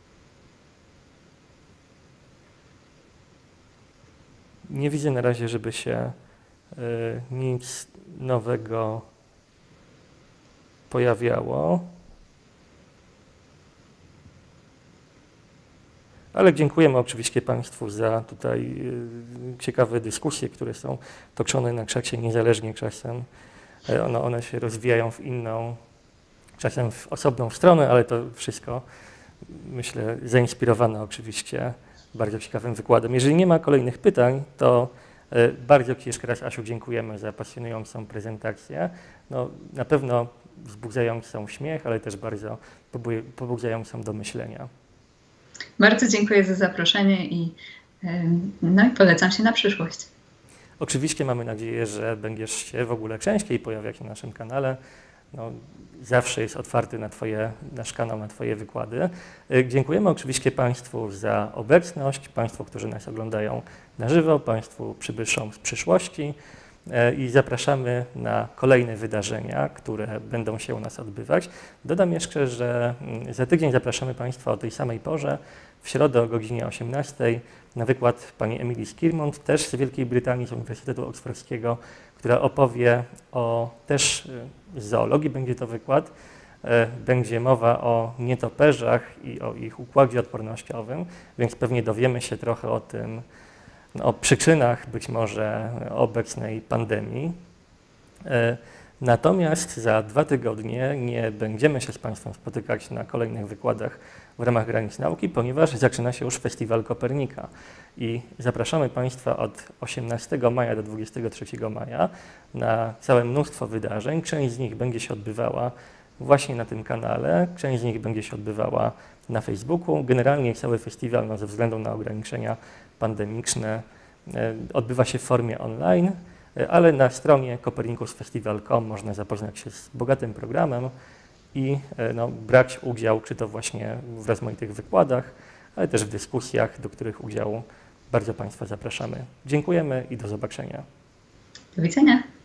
Nie widzę na razie, żeby się y, nic nowego pojawiało. Ale dziękujemy oczywiście Państwu za tutaj y, ciekawe dyskusje, które są toczone na czacie niezależnie czasem. Y, one, one się rozwijają w inną, czasem w osobną stronę, ale to wszystko, myślę, zainspirowane oczywiście bardzo ciekawym wykładem. Jeżeli nie ma kolejnych pytań, to y, bardzo Ci jeszcze raz, Asiu, dziękujemy za pasjonującą prezentację. No, na pewno wzbudzającą śmiech, ale też bardzo pobudzającą do myślenia. Bardzo dziękuję za zaproszenie i, no i polecam się na przyszłość. Oczywiście mamy nadzieję, że będziesz się w ogóle częściej pojawiać na naszym kanale. No, zawsze jest otwarty na twoje, nasz kanał, na Twoje wykłady. Dziękujemy oczywiście Państwu za obecność, Państwu, którzy nas oglądają na żywo, Państwu przybyszom z przyszłości i zapraszamy na kolejne wydarzenia, które będą się u nas odbywać. Dodam jeszcze, że za tydzień zapraszamy Państwa o tej samej porze, w środę o godzinie osiemnastej, na wykład pani Emilii Skirmont, też z Wielkiej Brytanii, z Uniwersytetu Oksfordzkiego, która opowie o też z zoologii będzie to wykład. Będzie mowa o nietoperzach i o ich układzie odpornościowym, więc pewnie dowiemy się trochę o tym, o przyczynach być może obecnej pandemii. Natomiast za dwa tygodnie nie będziemy się z Państwem spotykać na kolejnych wykładach w ramach Granic Nauki, ponieważ zaczyna się już Festiwal Kopernika i zapraszamy Państwa od osiemnastego maja do dwudziestego trzeciego maja na całe mnóstwo wydarzeń. Część z nich będzie się odbywała właśnie na tym kanale, część z nich będzie się odbywała na Facebooku. Generalnie cały festiwal, no, ze względu na ograniczenia pandemiczne, odbywa się w formie online, ale na stronie copernicus festival kropka com można zapoznać się z bogatym programem i no, brać udział, czy to właśnie w rozmaitych wykładach, ale też w dyskusjach, do których udziału bardzo Państwa zapraszamy. Dziękujemy i do zobaczenia. Do widzenia.